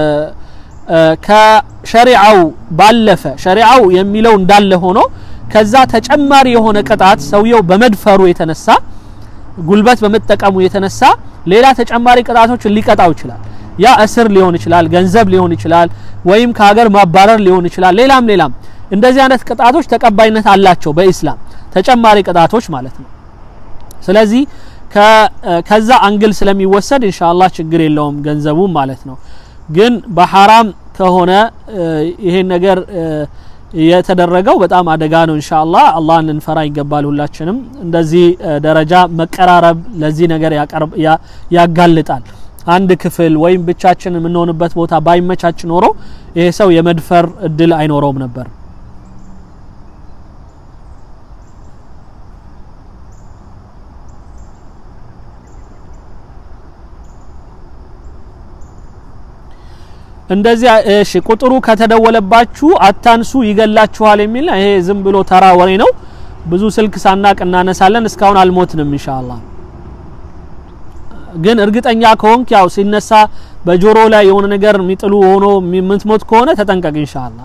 ከሸሪዓው ባለፈ ሸሪዓው የሚለው እንዳለ ሆኖ ከዛ ተጨማሪ የሆነ ቅጣት ሰውየው በመድፈሩ የተነሳ ጉልበት በመጠቀሙ የተነሳ ሌላ ተጨማሪ ቅጣቶች ሊቀጣው ይችላል ያ እስር ሊሆን ይችላል ገንዘብ ሊሆን ይችላል ወይም ከሀገር ማባረር ሊሆን ይችላል ሌላም ሌላም እንደዚህ አይነት ቅጣቶች ተቀባይነት አላቸው በእስላም ተጨማሪ ቅጣቶች ማለት ነው ስለዚህ ከዛ አንግል ስለሚወሰድ ኢንሻአላህ ችግር የለውም ገንዘቡ ማለት ነው ግን በሐራም ከሆነ ይሄን ነገር የተደረገው በጣም አደጋ ነው ኢንሻአላህ አላህን እንፈራ ይገባል ሁላችንም እንደዚህ ደረጃ መቀራረብ ለዚህ ነገር ያቀርብ ያጋልጣል አንድ ክፍል ወይም ብቻችን የምንሆንበት ቦታ ባይመቻች ኖሮ ይሄ ሰው የመድፈር እድል አይኖረውም ነበር እንደዚህ እሺ ቁጥሩ ከተደወለባችሁ አታንሱ ይገላችኋል የሚል ይሄ ዝም ብሎ ተራ ወሬ ነው ብዙ ስልክ ሳናቅ እናነሳለን እስካሁን አልሞትንም ኢንሻአላህ ግን እርግጠኛ ከሆንክ ያው ሲነሳ በጆሮ ላይ የሆነ ነገር የሚጥሉ ሆኖ ምትሞት ከሆነ ተጠንቀቅ ኢንሻአላህ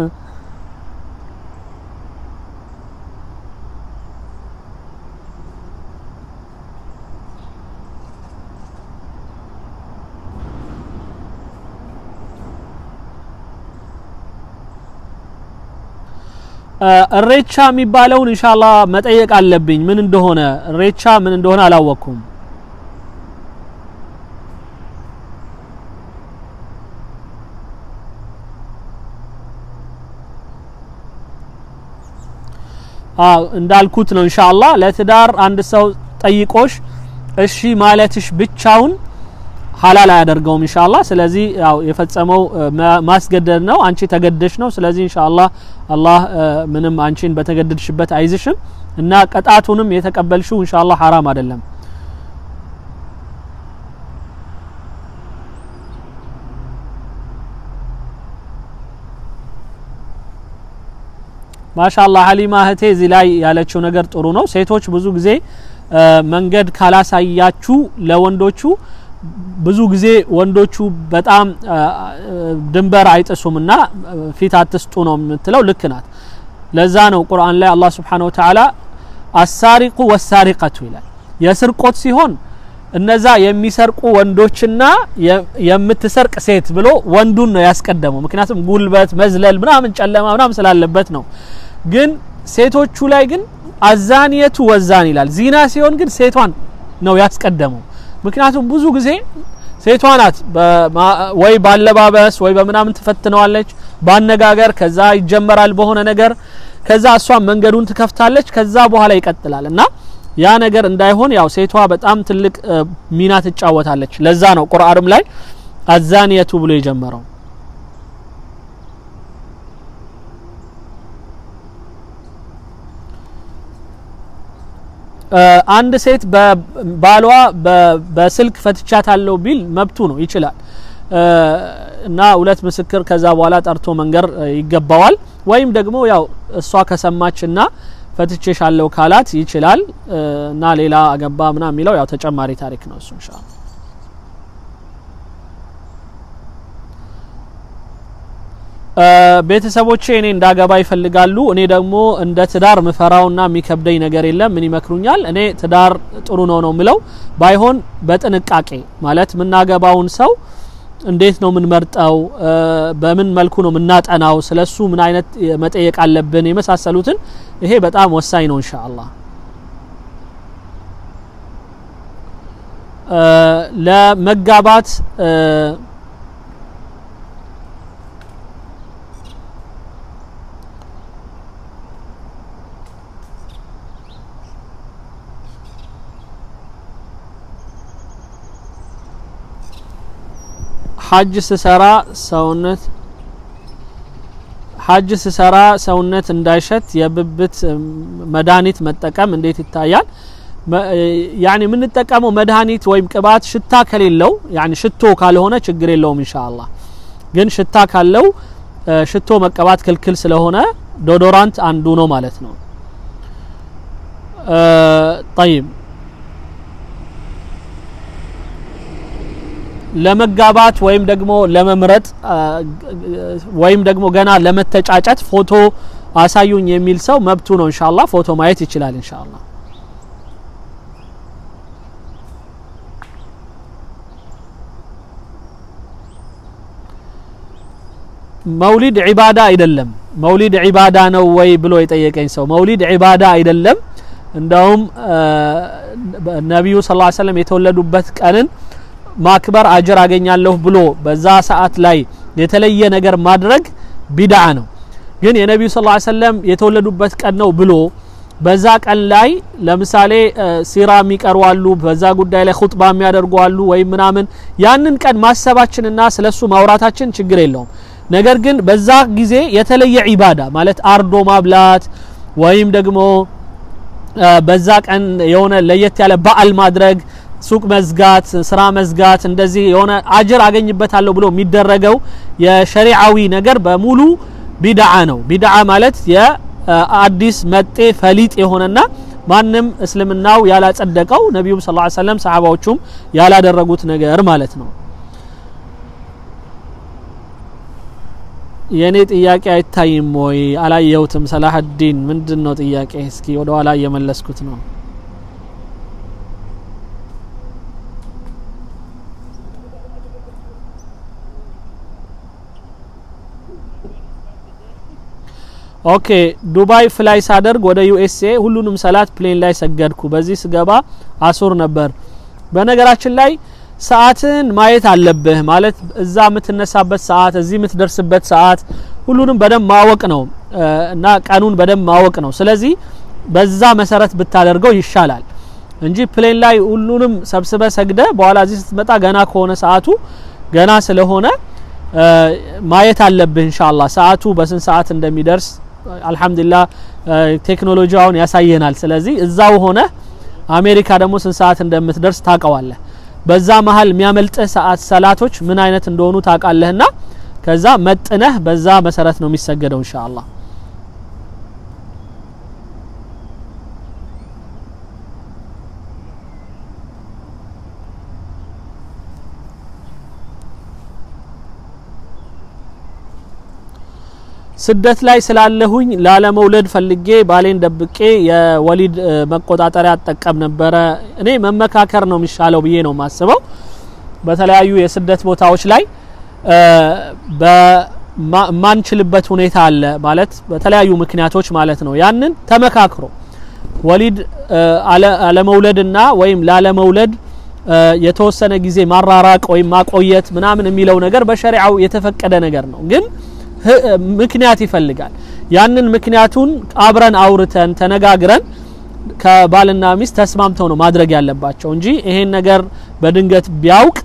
እሬቻ የሚባለው ኢንሻአላህ መጠየቅ አለብኝ ምን እንደሆነ እሬቻ ምን እንደሆነ አላወኩም አው እንዳልኩት ነው ኢንሻአላህ ለትዳር አንድ ሰው ጠይቆሽ እሺ ማለትሽ ብቻውን ሐላል ያደርገውም ኢንሻአላህ ስለዚህ ያው የፈጸመው ማስገደድ ነው አንቺ ተገደሽ ነው ስለዚህ ኢንሻአላህ አላህ ምንም አንቺን በተገደድሽበት አይዝሽም እና ቀጣቱንም የተቀበልሽው ኢንሻአላህ حرام አይደለም ማሻአላህ ሐሊማ እህቴ እዚህ ላይ ያለችው ነገር ጥሩ ነው ሴቶች ብዙ ጊዜ መንገድ ካላሳያችሁ ለወንዶቹ ብዙ ጊዜ ወንዶቹ በጣም ድንበር አይጥሱምና ፊት አትስጡ ነው የምትለው ልክ ናት ለዛ ነው ቁርአን ላይ አላህ Subhanahu Wa Ta'ala አሳሪቁ ወሳሪቀቱ ይላል የስርቆት ሲሆን እነዛ የሚሰርቁ ወንዶችና የምትሰርቅ ሴት ብሎ ወንዱን ነው ያስቀደመው ምክንያቱም ጉልበት መዝለል ምናምን ጨለማ ምናምን ስላለበት ነው ግን ሴቶቹ ላይ ግን አዛኒየቱ ወዛን ይላል ዚና ሲሆን ግን ሴቷን ነው ያስቀደመው ምክንያቱም ብዙ ጊዜ ሴቷ ናት ወይ ባለባበስ ወይ በመናምን ተፈትነዋለች ባነጋገር ከዛ ይጀመራል በሆነ ነገር ከዛ እሷ መንገዱን ትከፍታለች ከዛ በኋላ ይቀጥላልና ያ ነገር እንዳይሆን ያው ሴቷ በጣም ትልቅ ሚና ትጫወታለች ለዛ ነው ቁርአንም ላይ አዛኒየቱ ብሎ የጀመረው አንድ ሴት በባሏ በስልክ ፈትቻታለሁ ቢል መብቱ ነው ይችላል እና ሁለት ምስክር ከዛ በኋላ ጠርቶ መንገር ይገባዋል ወይም ደግሞ ያው እሷ ከሰማችና ፈትቼሻለሁ ካላት ይችላል እና ሌላ አገባ ምናምን የሚለው ያው ተጨማሪ ታሪክ ነው እሱ ኢንሻአላህ ቤተሰቦቼ እኔ እንዳገባ ይፈልጋሉ እኔ ደግሞ እንደ ትዳር መፈራውና የሚከብደኝ ነገር የለም ምን ይመክሩኛል እኔ ትዳር ጥሩ ነው ነው ምለው ባይሆን በጥንቃቄ ማለት ምናገባውን ሰው እንዴት ነው ምን መርጣው በምን መልኩ ነው ምናጠናው ስለሱ ምን አይነት መጠየቅ አለብን የመሳሰሉትን ይሄ በጣም ወሳኝ ነው ኢንሻአላህ ለመጋባት ሐጅ ስሰራ ሰውነት ሐጅ ስሰራ ሰውነት እንዳይሸት የብብት መድኃኒት መጠቀም እንዴት ይታያል يعني من نتقامو مدهانيت ወይም ቅባት ሽታ ከሌለው يعني ሽቶ ካልሆነ ችግር የለውም ኢንሻአላህ ግን ሽታ ካለው ሽቶ መቀባት ክልክል ስለሆነ ዶዶራንት አንዱ ነው ማለት ነው طيب ለመጋባት ወይም ደግሞ ለመምረጥ ወይም ደግሞ ገና ለመተጫጨት ፎቶ አሳዩኝ የሚል ሰው መብቱ ነው ኢንሻአላህ ፎቶ ማየት ይችላል ኢንሻአላህ መውሊድ ዒባዳ አይደለም መውሊድ ዒባዳ ነው ወይ ብሎ የጠየቀኝ ሰው መውሊድ ዒባዳ አይደለም እንደውም ነብዩ ሰለላሁ ዐለይሂ ወሰለም የተወለዱበት ቀንን ማክበር አጅር አገኛለሁ ብሎ በዛ ሰዓት ላይ የተለየ ነገር ማድረግ ቢድዓ ነው ግን የነብዩ ሰለላሁ ዐለይሂ ወሰለም የተወለዱበት ቀን ነው ብሎ በዛ ቀን ላይ ለምሳሌ ሲራ የሚቀርዋሉ በዛ ጉዳይ ላይ ኹጥባ የሚያደርጉዋሉ ወይ ምናምን ያንን ቀን ማሰባችንና ስለሱ ማውራታችን ችግር የለውም ነገር ግን በዛ ጊዜ የተለየ ዒባዳ ማለት አርዶ ማብላት ወይም ደግሞ በዛ ቀን የሆነ ለየት ያለ በዓል ማድረግ ሱቅ መዝጋት ስራ መዝጋት እንደዚህ የሆነ አጅር አገኝበታለሁ ብሎ የሚደረገው የሸሪዓዊ ነገር በሙሉ ቢድዓ ነው ቢድዓ ማለት የአዲስ መጤ ፈሊጥ የሆነና ማንም እስልምናው ያላጸደቀው ነብዩ ሰለላሁ ዐለይሂ ወሰለም ሰሃባዎቹም ያላደረጉት ነገር ማለት ነው የኔ ጥያቄ አይታይም ወይ አላየውትም ሰላህዲን ምንድነው ጥያቄ እስኪ ወደ ኋላ እየመለስኩት ነው ኦኬ ዱባይ ፍላይ ሳደርግ ወደ ዩኤስኤ ሁሉንም ሰላት ፕሌን ላይ ሰገድኩ በዚህ ስገባ አሱር ነበር በነገራችን ላይ ሰዓትን ማየት አለብህ ማለት እዛ ምትነሳበት ሰዓት እዚህ ምትደርስበት ሰዓት ሁሉንም በደም ማወቅ ነው እና ቀኑን በደም ማወቅ ነው ስለዚህ በዛ መሰረት ብታደርገው ይሻላል እንጂ ፕሌን ላይ ሁሉንም ሰብስበ ሰግደ በኋላ እዚህ ስትመጣ ገና ከሆነ ሰዓቱ ገና ስለሆነ ማየት አለብህ ኢንሻአላህ ሰዓቱ በስንት ሰዓት እንደሚደርስ አልহামዱሊላህ ቴክኖሎጂውን ያሳየናል ስለዚህ እዛው ሆነ አሜሪካ ደግሞ ስንት ሰዓት እንደምትደርስ ታቀዋለህ በዛ መሃል የሚያመልጥ ሰዓት ሰላቶች ምን አይነት እንደሆኑ ታቃለህና ከዛ መጥነህ በዛ መሰረት ነው የሚሰገደው ኢንሻአላህ ስደት ላይ ስላለሁኝ ላለመውለድ ፈልጌ ባሌን ደብቄ የወሊድ መቆጣጠሪያ አጠቀም ነበር እኔ መመካከር ነው የሚሻለው ብዬ ነው ማስበው በተለያዩ የስደት ቦታዎች ላይ በማንችልበት ሁኔታ አለ ማለት በተለያዩ ምክንያቶች ማለት ነው ያንን ተመካክሮ ወሊድ አለመውለድና ወይም ላለመውለድ የተወሰነ ጊዜ ማራራቅ ወይም ማቆየት ምናምን የሚለው ነገር በሸሪዓው የተፈቀደ ነገር ነው ግን ምክንያት ይፈልጋል ያንን ምክንያቱን አብረን አውርተን ተነጋግረን ከባልና ሚስት ተስማምተው ነው ማድረግ ያለባቸው እንጂ ይሄን ነገር በድንገት ቢያውቅ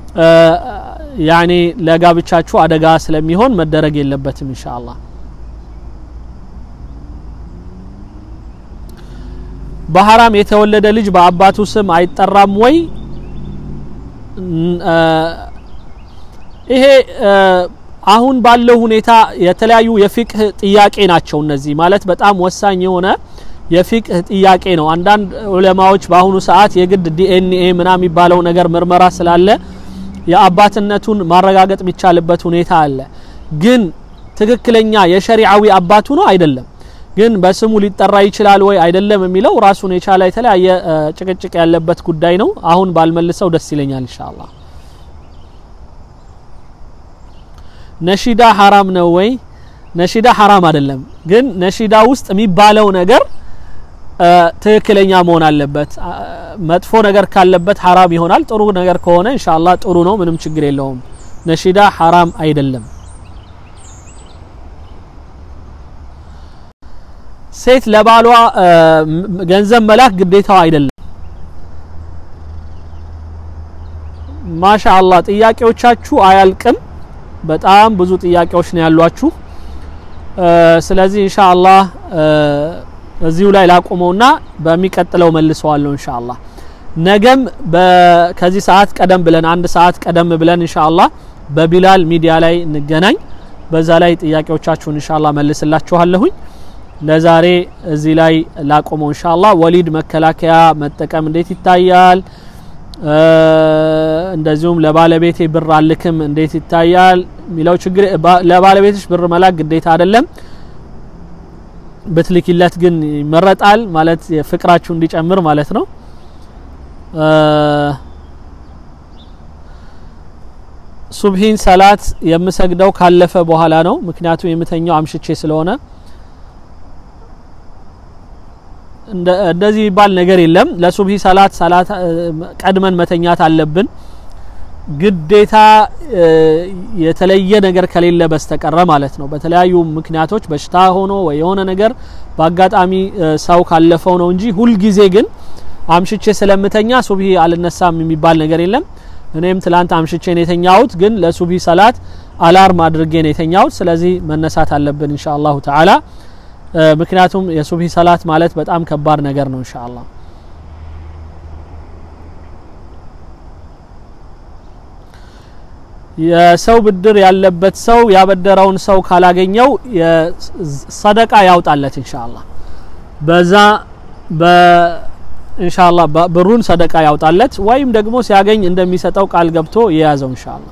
ያኒ ለጋብቻችሁ አደጋ ስለሚሆን መደረግ የለበትም ኢንሻአላህ በሐራም የተወለደ ልጅ በአባቱ ስም አይጠራም ወይ ይሄ አሁን ባለው ሁኔታ የተለያዩ የፍቅህ ጥያቄ ናቸው እነዚህ ማለት በጣም ወሳኝ የሆነ የፍቅህ ጥያቄ ነው አንዳንድ ዑለማዎች በአሁኑ ሰዓት የግድ ዲኤንኤ ምናም ይባለው ነገር ምርመራ ስላለ የአባትነቱን ማረጋገጥ የሚቻልበት ሁኔታ አለ ግን ትክክለኛ የሸሪዓዊ አባቱ ነው አይደለም ግን በስሙ ሊጠራ ይችላል ወይ አይደለም የሚለው ራሱን የቻለ የተለያየ ጭቅጭቅ ያለበት ጉዳይ ነው አሁን ባልመልሰው ደስ ይለኛል ኢንሻአላህ ነሺዳ حرام ነው ወይ ነሺዳ حرام አይደለም ግን ነሺዳ ውስጥ የሚባለው ነገር ትክክለኛ መሆን አለበት መጥፎ ነገር ካለበት حرام ይሆናል ጥሩ ነገር ከሆነ ኢንሻአላህ ጥሩ ነው ምንም ችግር የለውም ነሺዳ حرام አይደለም ሴት ለባሏ ገንዘብ መላክ ግዴታው አይደለም ማሻአላህ ጥያቄዎቻችሁ አያልቅም በጣም ብዙ ጥያቄዎች ነው ያሏችሁ ስለዚህ ኢንሻአላህ እዚሁ ላይ ላቆመውና በሚቀጥለው መልሰዋለሁ ኢንሻአላህ ነገም በከዚህ ሰዓት ቀደም ብለን አንድ ሰዓት ቀደም ብለን ኢንሻአላህ በቢላል ሚዲያ ላይ እንገናኝ በዛ ላይ ጥያቄዎቻችሁን ኢንሻአላህ መልስላችኋለሁኝ ለዛሬ እዚህ ላይ ላቆመው ኢንሻአላህ ወሊድ መከላከያ መጠቀም እንዴት ይታያል እንደዚሁም ለባለቤቴ ብር አልክም እንዴት ይታያል ሚለው ችግር ለባለቤትሽ ብር መላክ ግዴታ አይደለም በትልኪለት ግን ይመረጣል ማለት ፍቅራችሁ እንዲጨምር ማለት ነው ሱብሂን ሰላት የምሰግደው ካለፈ በኋላ ነው ምክንያቱም የምተኛው አምሽቼ ስለሆነ እንደዚህ ይባል ነገር የለም ለሱብሂ ሰላት ሰላት ቀድመን መተኛት አለብን ግዴታ የተለየ ነገር ከሌለ በስተቀር ማለት ነው በተለያዩ ምክንያቶች በሽታ ሆኖ ወይ የሆነ ነገር በአጋጣሚ ሰው ካለፈው ነው እንጂ ሁሉ ጊዜ ግን አምሽቼ ስለምተኛ ሱብሂ አልነሳም የሚባል ነገር የለም እኔም ትላንት አምሽቼ ነው የተኛሁት ግን ለሱብሂ ሰላት አላርም አድርጌ ነው የተኛሁት ስለዚህ መነሳት አለብን ኢንሻአላህ ተዓላ ምክንያቱም የሱብሂ ሰላት ማለት በጣም ከባድ ነገር ነው ኢንሻአላህ የሰው ብድር ያለበት ሰው ያበደረውን ሰው ካላገኘው የሰደቃ ያውጣለት ኢንሻአላህ በዛ በ ኢንሻአላህ ብሩን ሰደቃ ያውጣለት ወይም ደግሞ ሲያገኝ እንደሚሰጠው ቃል ገብቶ ይያዘው ኢንሻአላህ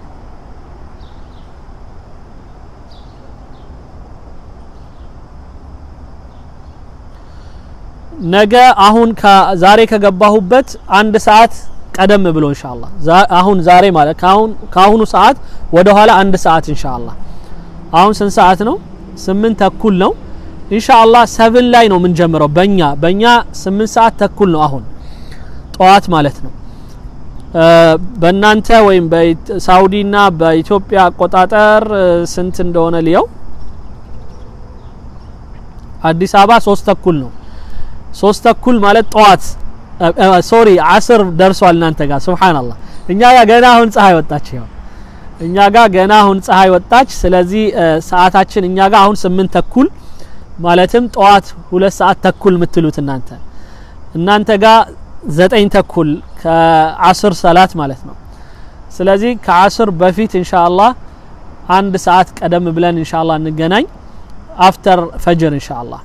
ነገ አሁን ዛሬ ከገባሁበት አንድ ሰዓት ቀደም ብሎ ኢንሻአላህ አሁን ዛሬ ማለት ካሁን ካሁኑ ሰዓት ወደ ኋላ አንድ ሰዓት ኢንሻአላህ አሁን ስንት ሰዓት ነው ስምንት ተኩል ነው ኢንሻአላህ ሰባት ላይ ነው ምን ጀምረው በእኛ በእኛ ስምንት ሰዓት ተኩል ነው አሁን ጧት ማለት ነው በእናንተ ወይም በሳውዲና በኢትዮጵያ አቆጣጠር ስንት እንደሆነ ሊያው አዲስ አበባ ሶስት ተኩል ነው ሶስት ተኩል ማለት ጧት ሶሪ አስር ደርሷል እናንተ ጋር ሱብሃንአላህ እኛ ጋር ገና አሁን ፀሐይ ወጣች ይሄው እኛ ጋር ገና አሁን ፀሐይ ወጣች ስለዚህ ሰዓታችን እኛ ጋር አሁን ስምንት ተኩል ማለትም ጧት ሁለት ሰዓት ተኩል ምትሉት እናንተ እናንተ ጋር ዘጠኝ ተኩል ከአስር ሰላት ማለት ነው ስለዚህ ከአስር በፊት ኢንሻአላህ አንድ ሰዓት ቀደም ብለን ኢንሻአላህ እንገናኝ አፍተር ፈጅር ኢንሻአላህ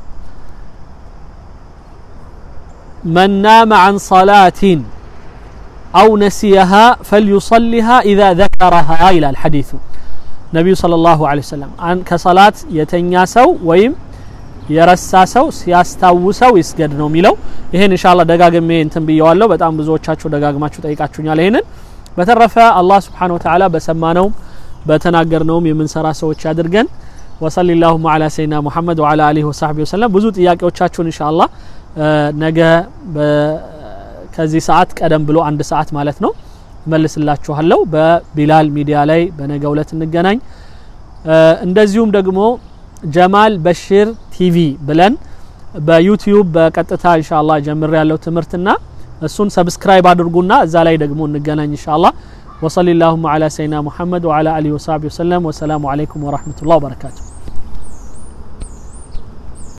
من نام عن صلاة أو نسيها فليصليها إذا ذكرها إلى الحديث نبي صلى الله عليه وسلم عن كصلاة يتنياسو ويم يرساسو سياستاوسو يسجد ነው የሚለው ይሄን ኢንሻአላህ ደጋግሜ እንትን ብየዋለሁ በጣም ብዙዎቻችሁ ደጋግማችሁ ጠይቃችሁኛል ይሄንን በተረፈ አላህ Subhanahu Wa Ta'ala በሰማነው በተናገርነውም የምንሰራ ሰዎች ያድርገን ወሰለላሁ ዐላ ሰይና ሙሐመድ ወዐላ አሊሂ ወሰሐቢሂ ወሰለም ብዙ ጥያቄዎቻችሁን ኢንሻአላህ ነገ ከዚህ ሰዓት ቀደም ብሎ አንድ ሰዓት ማለት ነው መልስላችኋለሁ በቢላል ሚዲያ ላይ በነገው ዕለት እንገናኝ እንደዚሁም ደግሞ ጀማል በሽር ቲቪ ብለን በዩቲዩብ በቀጥታ ኢንሻአላህ ጀምር ያለው ትምርትና እሱን ሰብስክራይብ አድርጉና እዛ ላይ ደግሞ እንገናኝ ኢንሻአላህ ወሰለላሁ ዐላ ሰይና ሙሐመድ ወዐላ አሊሂ ወሰሐቢሂ ወሰለም ወሰላሙ አለይኩም ወራህመቱላሂ ወበረካቱ